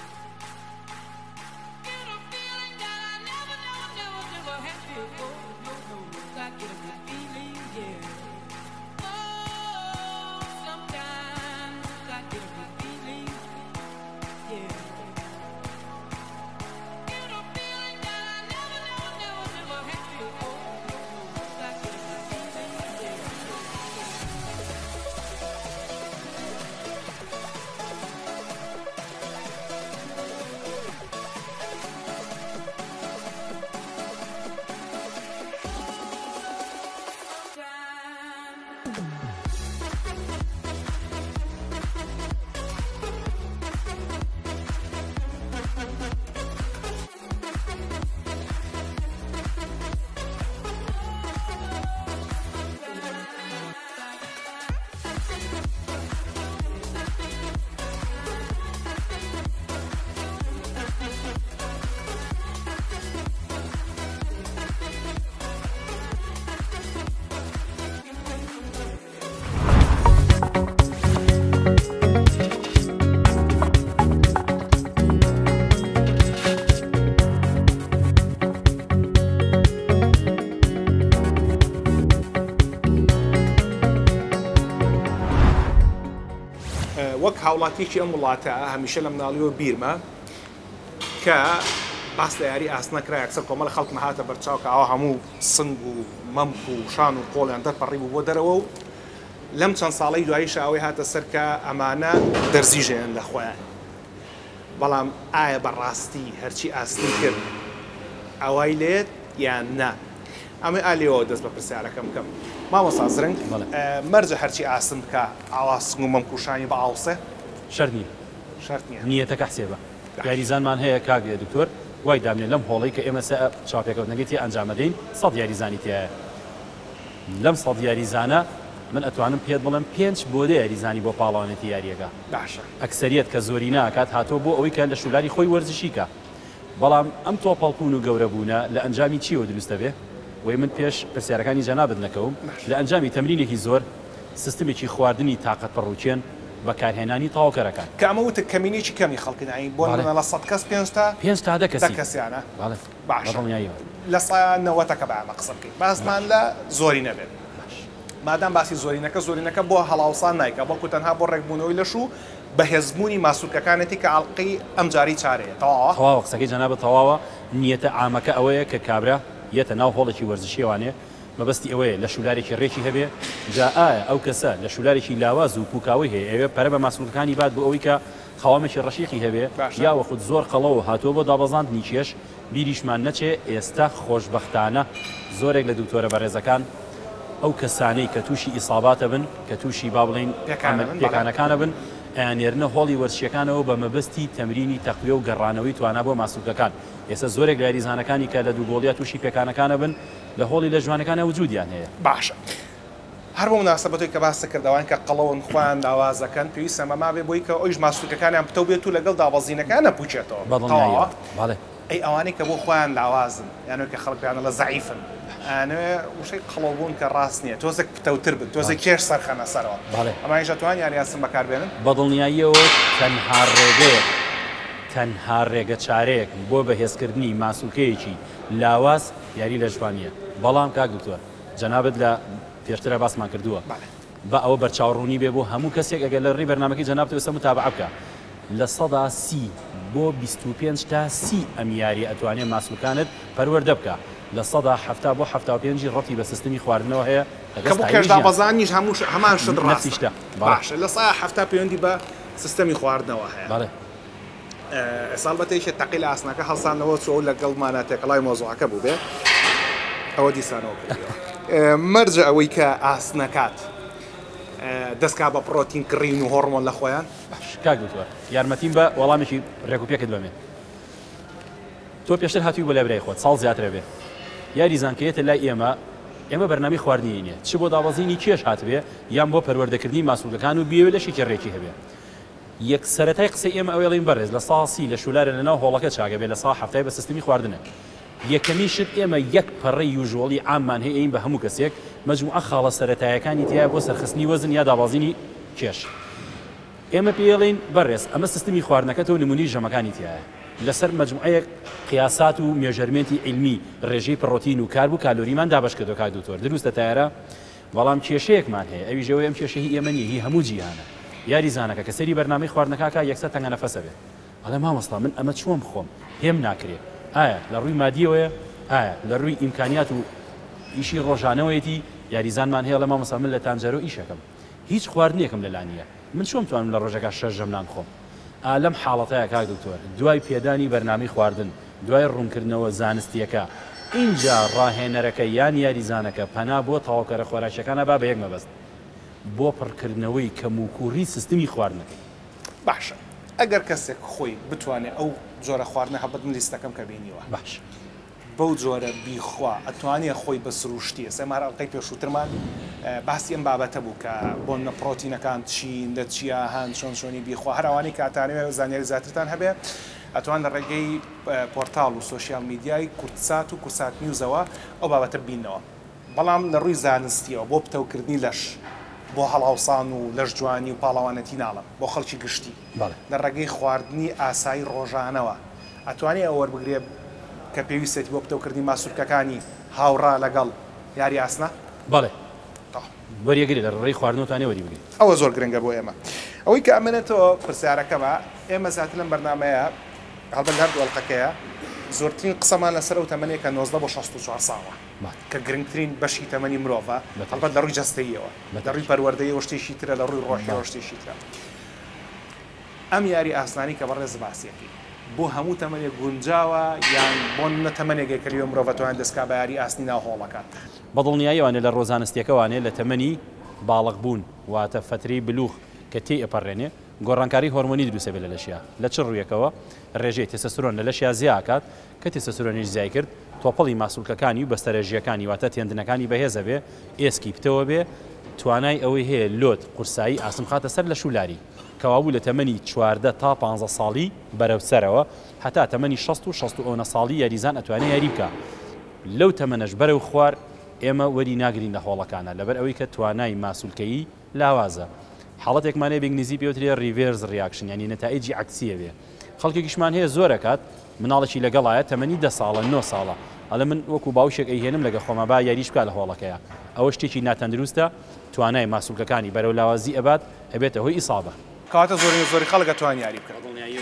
Get a feeling that I never, never, never, never had before. No, no, no, I get a good feeling, yeah. Oh, sometimes I get a good feeling, yeah. Get a feeling that I never, never, never, never had before. No, no, I get a good feeling, yeah. وەک هاوڵاتیەکی ئەم وڵاتە هەمیشە لە مناڵیەوە بیرمە کە باس لە یاری ئاسنەکرا یەکسەر کۆمەڵ خەڵکمە هاتە بەرچاو کە ئەوە هەموو سنگ و مەمک و شان و قۆڵیان دەرپەڕی بوو بۆ دەرەوە و لەم چەند ساڵەی دواییش ئەوەی هاتە سەر کە ئەمانە دەرزیژەیان لە خۆیان بەڵام ئایا بەڕاستی هەرچی ئاستی کرد ئەوای لێت یان نا ئەمە ئالێەوە دەست بە پرسیارەکەم بکەم مامۆستا زرنگ مەرجە هەرچی ئاسم بکە ئاوا سنگ و مەمکوشانی بە ئاوسێ شەرت نییە شەرت نییە نیەتەکە حسێبە یاریزانمان هەیە کاگێ دکتۆر وای دامێ لەم هۆڵی کە ئێمە چاپێکەوتنەکەی ئەنجامەدەین سەد یاریزانی تایە لەم سەد یاریزانە من ئەتوانم پێت بڵم پێنج بۆ دە یاریزانی بۆ پاڵاوانێتی یاریەکە باشە ئەکسەریەت کە زۆری ناکات هاتۆ بۆ ئەوەی کە لە شولاری خۆی وەرزشیکە بەڵام ئەم تۆپەڵکون و گەورە بوونە لە ئەنجامی چیەوە دروستە بێ وی من پێش پرسیارەکانی جەنابەت نەکەوم لە ئەنجامی تەمرینێکی زۆر سیستمێکی خواردنی تااقەت پڕوچێن بەکارهێنانی تاواکەرەکان کە ئەمە وتە کەمینێکی کەمی خەڵکنایی بۆ لە سەد کەس پێنج تا پێنج تا دە کەسی کەسیانە باش لە سەنەوەتەکە بەمە قسە بکەین باسمان لە زۆری نەبێت مادام باسی زۆرینەکە زۆرینەکە بۆ هەڵاوسان نایکە بەڵکو تەنها بۆ ڕێکبوونەوەی لەش و بەهێزبوونی ماسوولکەکانێتی کە ئاڵلقی ئەم جاری چارەیە تەواوە تەواوە قسەکەی جەنابە تەواوە نیەتە ئامەکە ئەوەیە کە کابرا یەتە ناو هۆڵێکی وەرزشیوانێ مەبەستی ئەوەیە لە شولارێکی ڕێکی هەبێ جا ئایا ئەو کەسە لە شولارێکی لاواز و پوکاوی هەیە ئەوێ پەرە بە ماسوولەکانی بات بۆ ئەوەی کە خەوامێکی ڕەشیقی هەبێ یاوە خودت زۆر قەڵەوە هاتووە بۆ دابەزاندنی کێش بیریشمان نەچێ ئێستا خۆشبەختانە زۆرێک لە دوکتۆرە بەڕێزەکان ئەو کەسانەی کە تووشی ئیساباتە بن کە تووشی با بڵین پێکانەکانە بن ئەیانێرنە هۆڵی وەرزشیەکانەوە بە مەبەستی تەمرینی تەقویە و گەڕانەوەی توانە بۆ ماسوولەکان ئێستا زۆرێک لە یاریزانەکانی کە لە دووگۆڵیا تووشی پێکانەکانە بن لە هۆڵی لە جوانەکانە وجودیان هەیە باشە هەر بۆ مناسبەتەوەی کە باس کردەوەیان کە قەڵەون خوان داوازەکەن پێویستە مەما بێ بۆی کە ئەویش ماسوولەکانیان پتە بێت و لەگەڵ دابەزینەکانە پوچێتەوە بەڵێ ئەی ئەوانەی کە بۆ خۆیان داوازن یانەوە کە خەڵکیانە لە زەعیفن ئەنوێ وشەی قەڵەوبوون کە ڕاست نییە تۆزێک پتەوتر بن تۆزە کێش سەرخەنە سەرەوە ئەمانیش دەتوان یاریاسم بەکاربێنن بەدڵنیاییەوە تەنها ڕێگەیەک تەنها ڕێگە چارەیەک بۆ بەهێزکردنی ماسوولکەیەکی لاواز یاری لە جوانیە بەڵام کاک دکتۆر جەنابەت لە پێشترە باسمان کردووە بە ئەوە بەرچاوڕوونی بێ بۆ هەموو کەسێک ئەگەر لە ڕێی بەرنامەکەی جەنابەت وەسە متابعە بکە لە سەدا سی بۆ بیست و پێنج تا سی ئەم یاری ئەتوانێت ماسوولەکانت پەروەردە بکە لە سەدا هەفتا بۆ هەفتا و پێنجی ڕەتی بە سیستمی خواردنەوە هەیە کەشدابەزانیش هەموو هەمان شت ڕاستیشتە باشە لە سا هەفتا پەیوەندی بە سیستەمی خواردنەوە هەیە ساڵبەتێکە تەقی لە ئاسنەکە هەڵسانەوە چۆ لەگەڵمانە تێکەڵای مۆزوعەکە بوو بێ ئەوە دیسانەوە مەرجە ئەوەی کە ئاسنەکات دەستکا بە پرۆتین کڕین و هۆڕمۆن لە خۆیان کاک دکتۆر یارمەتیم بە وەڵامێکی ڕێکوپێکت بەمێ تۆ پێشتر هاتووی بۆ لای برای خۆت ساڵ زیاترە بێ یاریزانکەیەتە لای ئێمە ئێمە بەرنامی خواردنی نیە چ بۆ دابەزینی کێش هاتبێ یان بۆ پەروەردەکردنی ماسوولەکان و بیەوێ لەشێکی ڕێکی هەبێ یەک سەرەتای قسەی ئێمە ئەوێڵین بەڕێز لە ساسی لە شولارە لەناو هۆڵەکە چاگە بێ لە سا هەفتای بە سیستمی خواردنە یەکەمی شت ئێمە یەک پەڕەی یوژۆڵی عاممان هەیە ئین بە هەموو کەسێک مەجموعە خاڵە سەرەتایەکانی تیا بۆ سەرخستنی وەزن یا دابازینی کێش ئێمە پێڵین بەڕێز ئەمە سیستمی خواردنەکەتەوە نمونی ژەمەکانی تایە لەسەر مەجموعەیەک قیاسات و مێژەرمێنتی علمی ڕێژەی پڕۆتین و کار بوو کالۆریمان دابش کردو کات دکتۆر دروستە تایرە بەڵام کێشەیەکمان هەیە ئەوی ژەوەی ئەم کێشەی ئێمە نیە هی هەموو جیهانە یاری زانەکە کە سەری بەرنامەی خواردنەکە یەکسەر تەنگە نەفەسە بێت ئەڵێ مامۆستا من ئەمە چۆن بخۆم هێم ناکرێت ئایا لە ڕووی مادیەوەیە ئایا لە ڕووی ئیمکانیات و ئیشی ڕۆژانەوەیەتی یاریزانمان هەیە لە مامۆستا من لە تانجەرۆ ئیشەکەم هیچ خواردنیەکەم لەلانیە من چۆن توانم لە ڕۆژەکە شەش ژەمنان خۆم لەم حاڵەتەیە کاک دکتۆر دوای پێدانی بەرنامەی خواردن دوای ڕوونکردنەوە زانستیەکە اینجا ڕاهێنەرەکە یان یاریزانەکە پەنا بۆ تەواوکەرە خۆراکیەکانە با بە یەک مەبەست بۆ پڕکردنەوەی کەموکوڕی سیستمی خواردنەکەی باشە ئەگەر کەسێک خۆی بتوانێت ئەو جۆرە خواردنە هەبەت من لیستەکەم کە بینیوە باش بەو جۆرە بیخوا ئەتوانێت خۆی بە سروشتیە سێمار ئەڵلقەی پێشووترمان باسی ئەم بابەتە بوو کە بۆ نە پرۆتینەکان چین لە چیا هەند چۆن چۆنی بیخوا هەروانی کاتانەوە زانیاری زیاترتان هەبێ ئەتوان لە ڕێگەی پۆرتال و سوۆسیال میدیای کورتسات و کورسات نیوزەوە ئەو بابەتە بینەوە بەڵام لە ڕووی زانستیەوە بۆ پتەوکردنی لەش بۆ هەڵاوسان و لەش جوانی و پاڵەوانەتی ناڵم بۆ خەڵکی گشتی لە ڕێگەی خواردنی ئاسایی ڕۆژانەوە ئەتوانێت ئەوە وەربگرێ کە پێویستێتی بۆ پتەوکردنی ماسوولکەکانی هاوڕا لەگەڵ یاری ئاسنە بەڵێ وەریەگری لە ڕێی خواردنەوەتانێ وەری بگرێت ئەوە زۆر گرنگە بۆ ئێمە ئەوەی کە ئەمێنێتەوە پرسیارەکەمە ئێمە زیاتر لەم بەرنامەیە هەڵبەت هەردوو ئەڵلقەکەیە زۆرترین قسەمان لەسەر و تەمەنێک کە نۆزدە بۆ شەست و چوار ساڵە کە گرنگترین بەشی تەمەنی مرۆڤە هەڵبەت لە ڕووی جەستەییەوە لە ڕووی پەروەردەیەوە شتێکی ترە لە ڕووی ڕۆحیەوە شتێکی ترە ئەم یاری ئاسنانی کە بەڕێز باسیەکەی بۆ هەموو تەمەنێک گونجاوە یان بۆ نەتەمەنێکی کەلیۆ مرۆڤەتوان دەستکا بە یاری ئاسنی ناوهۆڵەکان بەدڵنیاییوانێ لە ڕۆژانستیەکەوانێ لە تەمەنی باڵغ بوون واتە فتری بلوغ کە تێ ئەپەڕێنێ گۆڕانکاری هۆرمۆنی دروستە بێت لە لەشیا لە چ ڕوویەکەوە ڕێژەی تێسەستۆرۆن لە لەشیا زیاکات کە تێسەستۆرۆنیش زیای کرد تۆپەڵی ماسوولکەکانی و بەستەرەژیەکانی واتە تێندنەکانی بەهێزە بێ ئێسکی پتەوە بێ توانای ئەوەی هەیە لۆت قورسایی ئاسم خاتە سەر لە شولاری کەوابوو لە تەمەنی چواردە تا پانزە ساڵی بەرەوسەرەوە هەتا تەمەنی شەست و شەست و ئەوە ساڵی یاریزان ئەتوانێت یاری بکە لەو تەمەنەش بەرەو خوار ئێمە وەری ناگرین لە هۆڵەکانە لەبەر ئەوەی کە توانای ماسوولکەیی لاوازە حاڵەتێکمانەیە بنگلیزی پێوترێ ریڤێرز ریاکشن ینی نەتائیجی عکسیە بێ خەڵکێکیشمان هەیە زۆرەکات مناڵێکی لەگەڵایە تەمەنی دە ساڵە نۆ ساڵە ئەڵە من وەکو باوشێک ئەیهێنم لەگە خۆمە با یاریش بکات لە هۆڵەکەیە ئەوە شتێکی ناتەندروستە توانای ماسوولکەکانی بەرەو لاوازی ئەبات ئەبێتە هۆی ئیسابە کاتە زۆری زۆری خەڵک ئەتوان یاری بکەن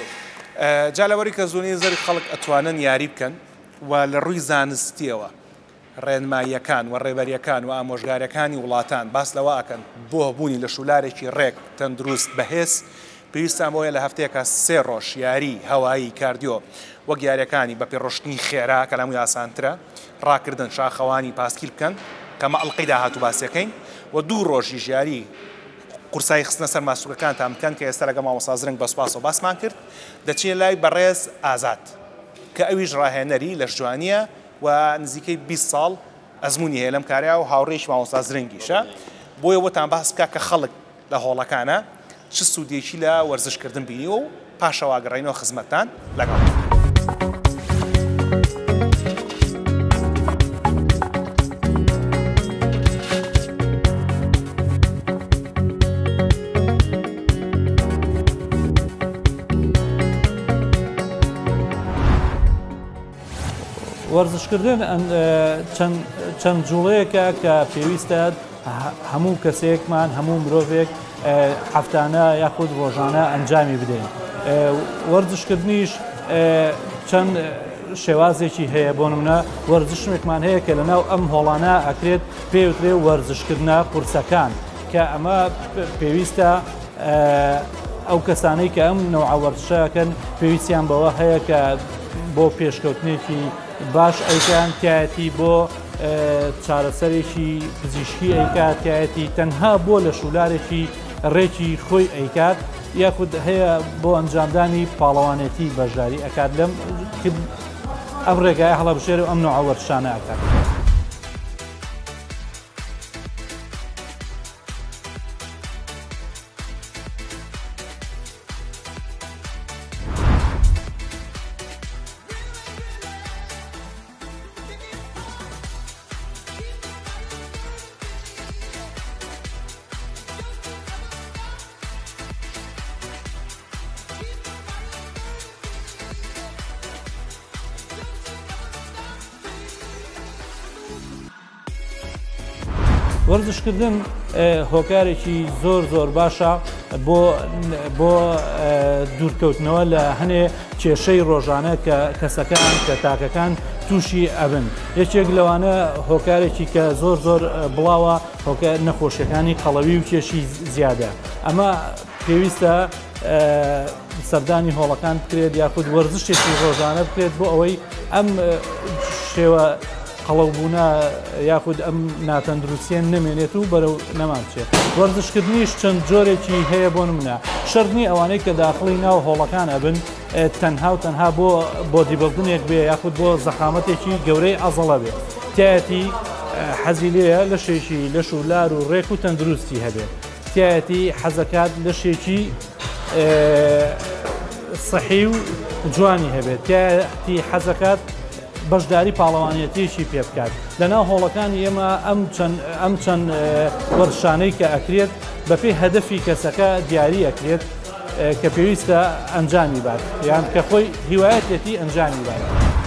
جا لەوەری کە زۆنی زۆری خەڵک ئەتوانن یاری بکەن و لە ڕووی زانستیەوە ڕێنماییەکان و ڕێبەریەکان و ئامۆژگاریەکانی وڵاتان باس لەوە ئەکەن بۆ بوونی لە شولارێکی ڕێک تەندروست بەهێز پێویستان بۆیە لە هەفتەیەکە سێ ڕۆژ یاری هەوایی کاردیۆ وەک یاریەکانی بە پێڕۆشتنی خێرا کە لەمووی ئاسانترە ڕاکردن شاخەوانی پاسکیل بکەن کەمە ئەڵلقەی داهاتوو باسیەکەین و دوو ڕۆژی ژیاری قورسایی خستنە سەر ماسوولەکانتان بکەن کە ئێستا لەگە مامۆستا زرنگ بە سوپاس و باسمان کرد دەچێت لای بەڕێز ئازاد کە ئەویش ڕاهێنەری لە ژوانیە و نزیکەی بیست ساڵ ئەزمموی هەیە لەم کاریا و هاوڕێیش مامۆستا زرنگیشە بۆیە وەتان باس بکە کە خەڵک لە هۆڵەکانە چ سوودێکی لە وەرزشکردن بینی و پاشەوا گەڕێنەوە خزمەتتان لەگەڵ. وەرزشکردن چەند جوڵەیەکە کە پێویستە هەموو کەسێکمان هەموو مرۆڤێک هەفتانە یاخود ڕۆژانە ئەنجامی بدەین. وەرزشکردنیش چەند شێوازێکی هەیە بۆ نمونە وەرزشمێکمان هەیە کە لەناو ئەم هۆڵانە ئەکرێت پێوترێ وەرزشکردنە قورسەکان کە ئەمە پێویستە ئەو کەسانەی کە ئەم نەوع وەرزشەکەن پێویستیان بەوە هەیە کە بۆ پێشکەوتنێکی باش ئەیکان تایەتی بۆ چارەسەرێکی پزیشکی ئەیکاتایەتی تەنها بۆ لە شولارێکی ڕێکی خۆی ئەیکات یاخود هەیە بۆ ئەنجامدانی پاڵەوانێتی بەژاری ئەکات لەم ئەم ڕێگای هەڵەبژێر و ئەم نوع وەرزشانە ئەکات. وەرزشکردن هۆکارێکی زۆر زۆر باشە بۆ بۆ دوورکەوتنەوە لە هەنێ کێشەی ڕۆژانە کە کەسەکان کە تاکەکان تووشی ئەبن. یەکێک لەوانە هۆکارێکی کە زۆر زۆر بڵاوە هۆکار نەخۆشیەکانی قەڵەوی و کێشی زیادە. ئەمە پێویستە سەردانی هۆڵەکان بکرێت یاخود وەرزشێکی ڕۆژانە بکرێت بۆ ئەوەی ئەم شێوە قەڵەوبوونا یاخود ئەم ناتەندروستیان نەمێنێت و بەرەو نەمان بچێت. وەرزشکردنیش چەند جۆرێکی هەیە بۆ نمونە شەرنی ئەوانەی کە داخڵی ناو هۆڵەکان ئەبن تەنها و تەنها بۆ بۆ دیبەڵدنێک بێ یاخود بۆ زەخامەتێکی گەورەی ئەزەڵە بێت. تایەتی حەزی لێیە لە شێشی لەش و لار و ڕێک و تەندروستی هەبێت. تایەتی حەزەکات لە شێکی سەحی و جوانی هەبێت. تایەتی حەزەکات بەشداری پاڵەوانیەتیشی پێ بکات. لەناو هۆڵەکانی ئێمە ئەم چەند وەرزشانەی کە ئەکرێت بەپێی هەدەفی کەسەکە دیاری ئەکرێت کە پێویستە ئەنجامی بات یان کە خۆی هیوایەتێتی ئەنجامی بات.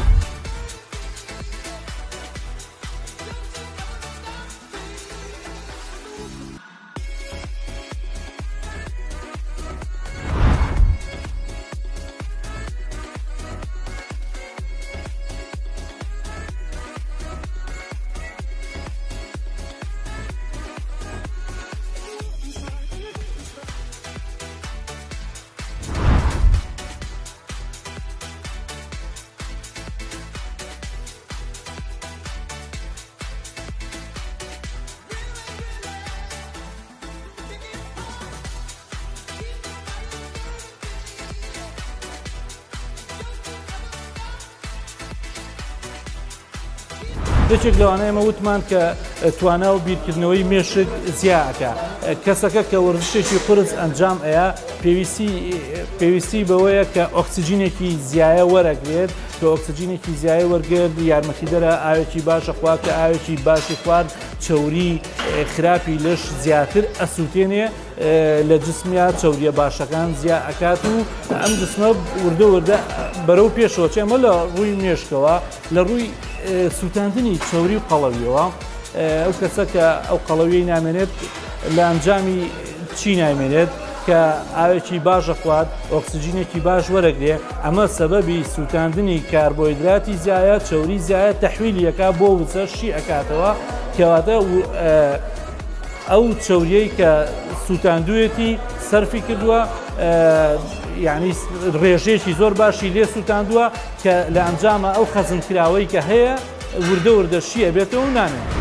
یەکێک لەوانەیەمە وتمان کە توانە و بیرکردنەوەی مێشک زیاکە. کەسەکە کە وەرزشێکی قورس ئەنجام ئەیە پێویستی بەوەیە کە ئۆکسسیژینێکی زیایە وەرەگرێت کە ئۆکسسیژینێکی زیایە وەرگرت یارمەتی دەرە ئاوێکی باشە خوا کە ئاوێکی باشی خوارد چوری خراپی لەش زیاتر ئەسووتێنێ لە جسمیا چوریە باشەکان زیا ئەکات و ئەم جسمە وردە وردە بەرەو پێشەوە چێمە لە ڕووی مێشکەوە لە ڕووی سووتاندنی چوری و قەڵەویەوە ئەو کەسە کە ئەو قەڵەویی نامێنێت لە ئەنجامی چی نامێنێت کە ئاوێکی باشە خوات ئۆکسسیژینێکی باش وەرەگرێ ئەمە سەبەبی سووتاندنی کاربۆیدراتی زیایە چوری زیایە تەحویلیەکە بۆ وچە شی ئەکاتەوە کەواتە ئەو چوریەی کە سووتاندوێتی سەرفی کردووە یعنی ڕێژێکی زۆر باشی لێ سووتاندووە کە لە ئەنجامە ئەو خەزمکراوەی کە هەیە وردە وردە شیە بێتەوە و نامێت.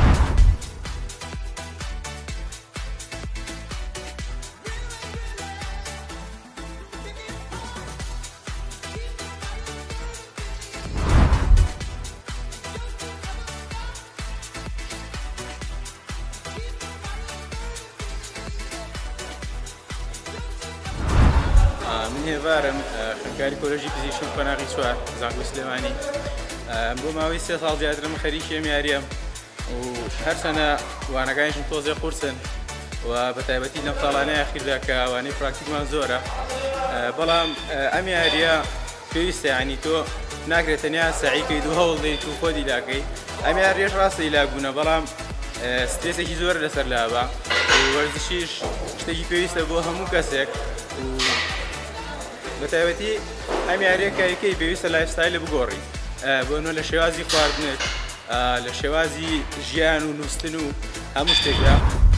من هێوارم خەکاری کۆلۆژی پزیشکی و پەناغی چوار زانکۆ سلێمانی بۆ ماوەی سێ ساڵ زیاترم خەریکی ئەمیاریەم و هەر چەنە وانەکانیشم تۆزێ قورسن و بە تایبەتی لەم ساڵانەی ئاخیردا کە ئەوانەی پراکتیکمان زۆرە بەڵام ئەم یاریە پێویستە یعنی تۆ ناکرێت تەنیا سەعیکەیت و هەوڵ دەیت و خۆ دیلاکەی ئەم یاریەش ڕاستە دیلاکبوونە بەڵام سترێسێکی زۆر لەسەر لابە وەرزشیش شتێکی پێویستە بۆ هەموو کەسێک بە تایبەتی ئەم یاریە کاریکەی پێویستە لایفستایلە بگۆڕی بۆنۆ لە شێوازی خواردنێک لە شێوازی ژیان و نووسن و هەموو شتێکدا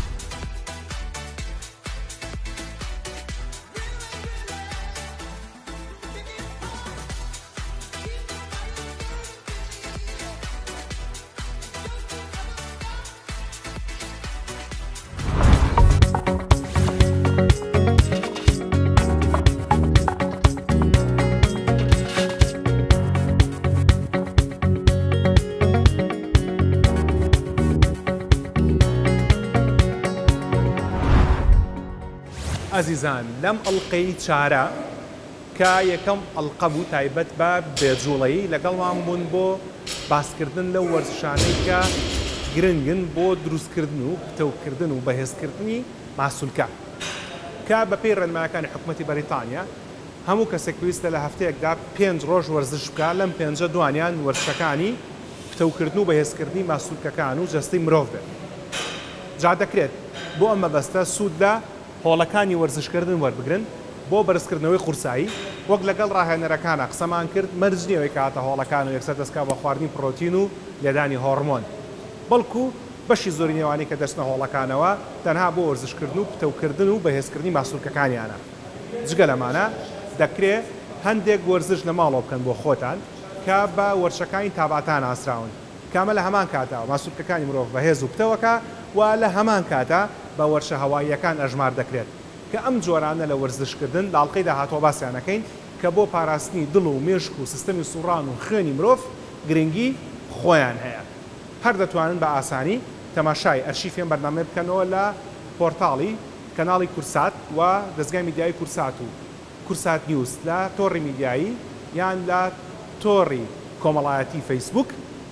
عزیزان لەم ئەڵقەی چارە کە یەکەم ئەڵقە بوو تایبەت بە بێجوڵەیی لەگەڵمان بوون بۆ باسکردن لەو وەرزشانەی کە گرنگن بۆ دروستکردن و پتەوکردن و بەهێزکردنی ماسوولکە کە بەپێی ڕێنمایەکانی حکوومەتی بەریتانیا هەموو کەسێک پێویستە لە هەفتەیەکدا پێنج ڕۆژ وەرزش بکە لەم پێنجە دوانیان وەرزشەکانی پتەوکردن و بەهێزکردنی ماسوولکەکان و جەستەی مرۆڤ بێت. جا دەکرێت بۆ ئەمە بەستە سوود لە هۆڵەکانی وەرزشکردن وەربگرن بۆ بەرزکردنەوەی قورسایی وەک لەگەڵ ڕاهێنەرەکانە قسەمان کرد مەرج نییەوەی کاتە هۆڵەکان و یەکسەر دەستکا بە خواردنی پرۆتین و لێدانی هۆرمۆن بەڵکو بەشی زۆری نێوانی کە دەچنە هۆڵەکانەوە تەنها بۆ وەرزشکردن و پتەوکردن و بەهێزکردنی ماسوولکەکانیانە جگە لەمانە دەکرێت هەندێک وەرزش لە ماڵەوە بکەن بۆ خۆتان کە بە وەرشەکانی تاباتان ئاسراون کامە لە هەمان کاتەوە ماسوولکەکانی مرۆڤ بەهێز و پتەوەکە و لە هەمان کاتە بە وەرشە هەواییەکان ئەژمار دەکرێت کە ئەم جۆرانە لە وەرزشکردن لاڵقەی داهاتۆ باسییانەکەین کە بۆ پاراستنی دڵ و مێشک و سیستەمی سوڕان و خوێنی مرۆڤ گرنگی خۆیان هەیە هەر دەتوانن بە ئاسانی تەماشای ئەرشیفێن بەرنامە بکەنەوە لە پۆرتاڵی کەناڵی کورسات و دەستگای میدیایی کورسات و کورسات نیوز لە تۆڕی میدیایی یان لە تۆڕی کۆمەڵایەتی فەیسبوک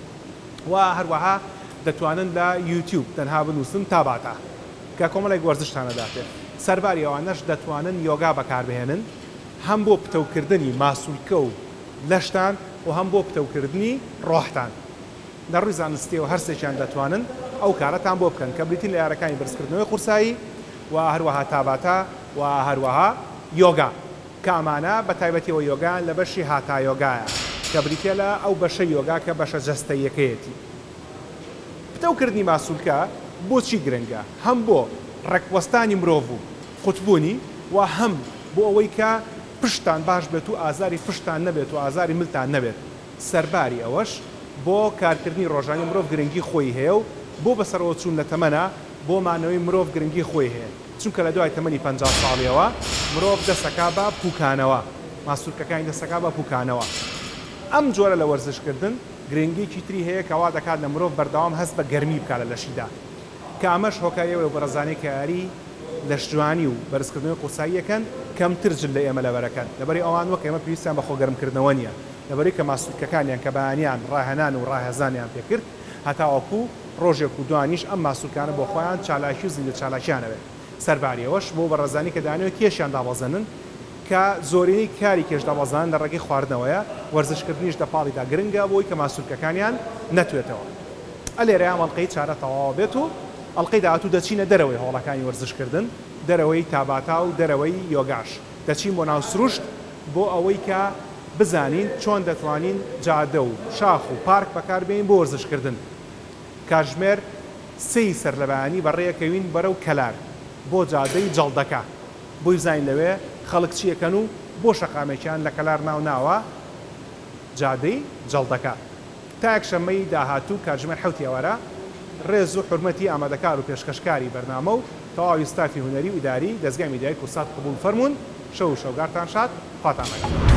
و هەروەها دەتوانن لە یوتیوب تەنها بنووسن تاباتە کە کۆمەڵێک وەرزشتانەداتێت سەرباری ئەوانەش دەتوانن یۆگا بەکاربهێنن هەم بۆ پتەوکردنی ماسوولکە و لەشتان و هەم بۆ پتەوکردنی ڕۆحتان لە ڕووی زانستیەوە هەرسێکیان دەتوانن ئەو کارەتان بۆ بکەن کە بریتین لە یارەکانی بەرزکردنەوەی قورسایی و هەروەها تاباتە و هەروەها یۆگا کە ئەمانە بە تایبەتیەوە یۆگان لە بەشی هاتا یۆگایە کە بریتە لە ئەو بەشە یۆگا کە بەشە جەستەیەکەیەتی پتەوکردنی ماسوولکە بۆچی گرنگە هەم بۆ ڕێکوەستانی مرۆڤ و قوتبوونی و هەم بۆ ئەوەی کە پشتان باش بێت و ئازاری پشتان نەبێت و ئازاری ملتان نەبێت سەرباری ئەوەش بۆ کارکردنی ڕۆژانی مرۆڤ گرنگی خۆی هەیە و بۆ بەسەرەوە چوون لە تەمەنە بۆ مانەوەی مرۆڤ گرنگی خۆی هەیە چونکە لە دوای تەمەنی پەنجا ساڵیەوە مرۆڤ دەسەکا بە پوکانەوە ماسوولکەکانی دەسەکا بە پوکانەوە ئەم جۆرە لە وەرزشکردن گرنگیی تری هەیە کەوا دەکات لە مرۆڤ بەردەوام هەست بە گەرمی بکات لە لەشیدا کە ئەمەش هۆکاریەوە و بەڕێزانەی کە یاری لەشجوانی و بەرزکردنەوەی قورساییەکەن کەمتر جل لە ئێمە لەبەرەکەن لەبەری ئەوان وەک ئێمە پێویستیان بە خۆگەرمکردنەوە نییە لەبەری کە ماسوولکەکانیان کە بەیانیان ڕاهێنان و ڕاهێزانیان پێکرد هەتاوەکو ڕۆژێک و دوانیش ئەم ماسوولکانە بۆ خۆیان چالاکی و زیندە چالاکیانەوێت سەرباریەوەش بۆ بەڕێزانی کە دانەوە کێشیان دابەزێنن کە زۆرینەی کاری کێش دابەزان لە ڕێگەی خواردنەوەیە وەرزشکردنیش لە پاڵیدا گرنگە بۆی کە ماسوولکەکانیان نەتوێتەوە ئەلێرەیان ئەڵلقەی چارە تەواو بێت و ئەڵلقەی داهاتوو دەچینە دەرەوەی هۆڵەکانی وەرزشکردن دەرەوەی تاباتا و دەرەوەی یۆگاش دەچین بۆ ناو سروشت بۆ ئەوەی کە بزانین چۆن دەتوانین جادە و شاخ و پارک بەکاربێین بۆ وەرزشکردن کاتژمێر سێی سەر لەبەیانی بەڕێیەکەوین بەرەو کەلار بۆ جادەی جەڵدەکە بۆی بزانین لەوێ خەڵک چیەکەن و بۆ شەقامێکیان لە کەلار ناو ناوە جادەی جەڵدەکە تا یەکشەممەی داهاتوو کاتژمێر حەوتی ئێوارە ڕێز و حرمەتی ئامادەکار و پێشکەشکاری بەرنامە و تەواوی ستافی هونەری و ئیداری دەستگای میدیای کورسات قبول فەرمونون شەو و شەوگارتان شاد خواتان لەگەڵ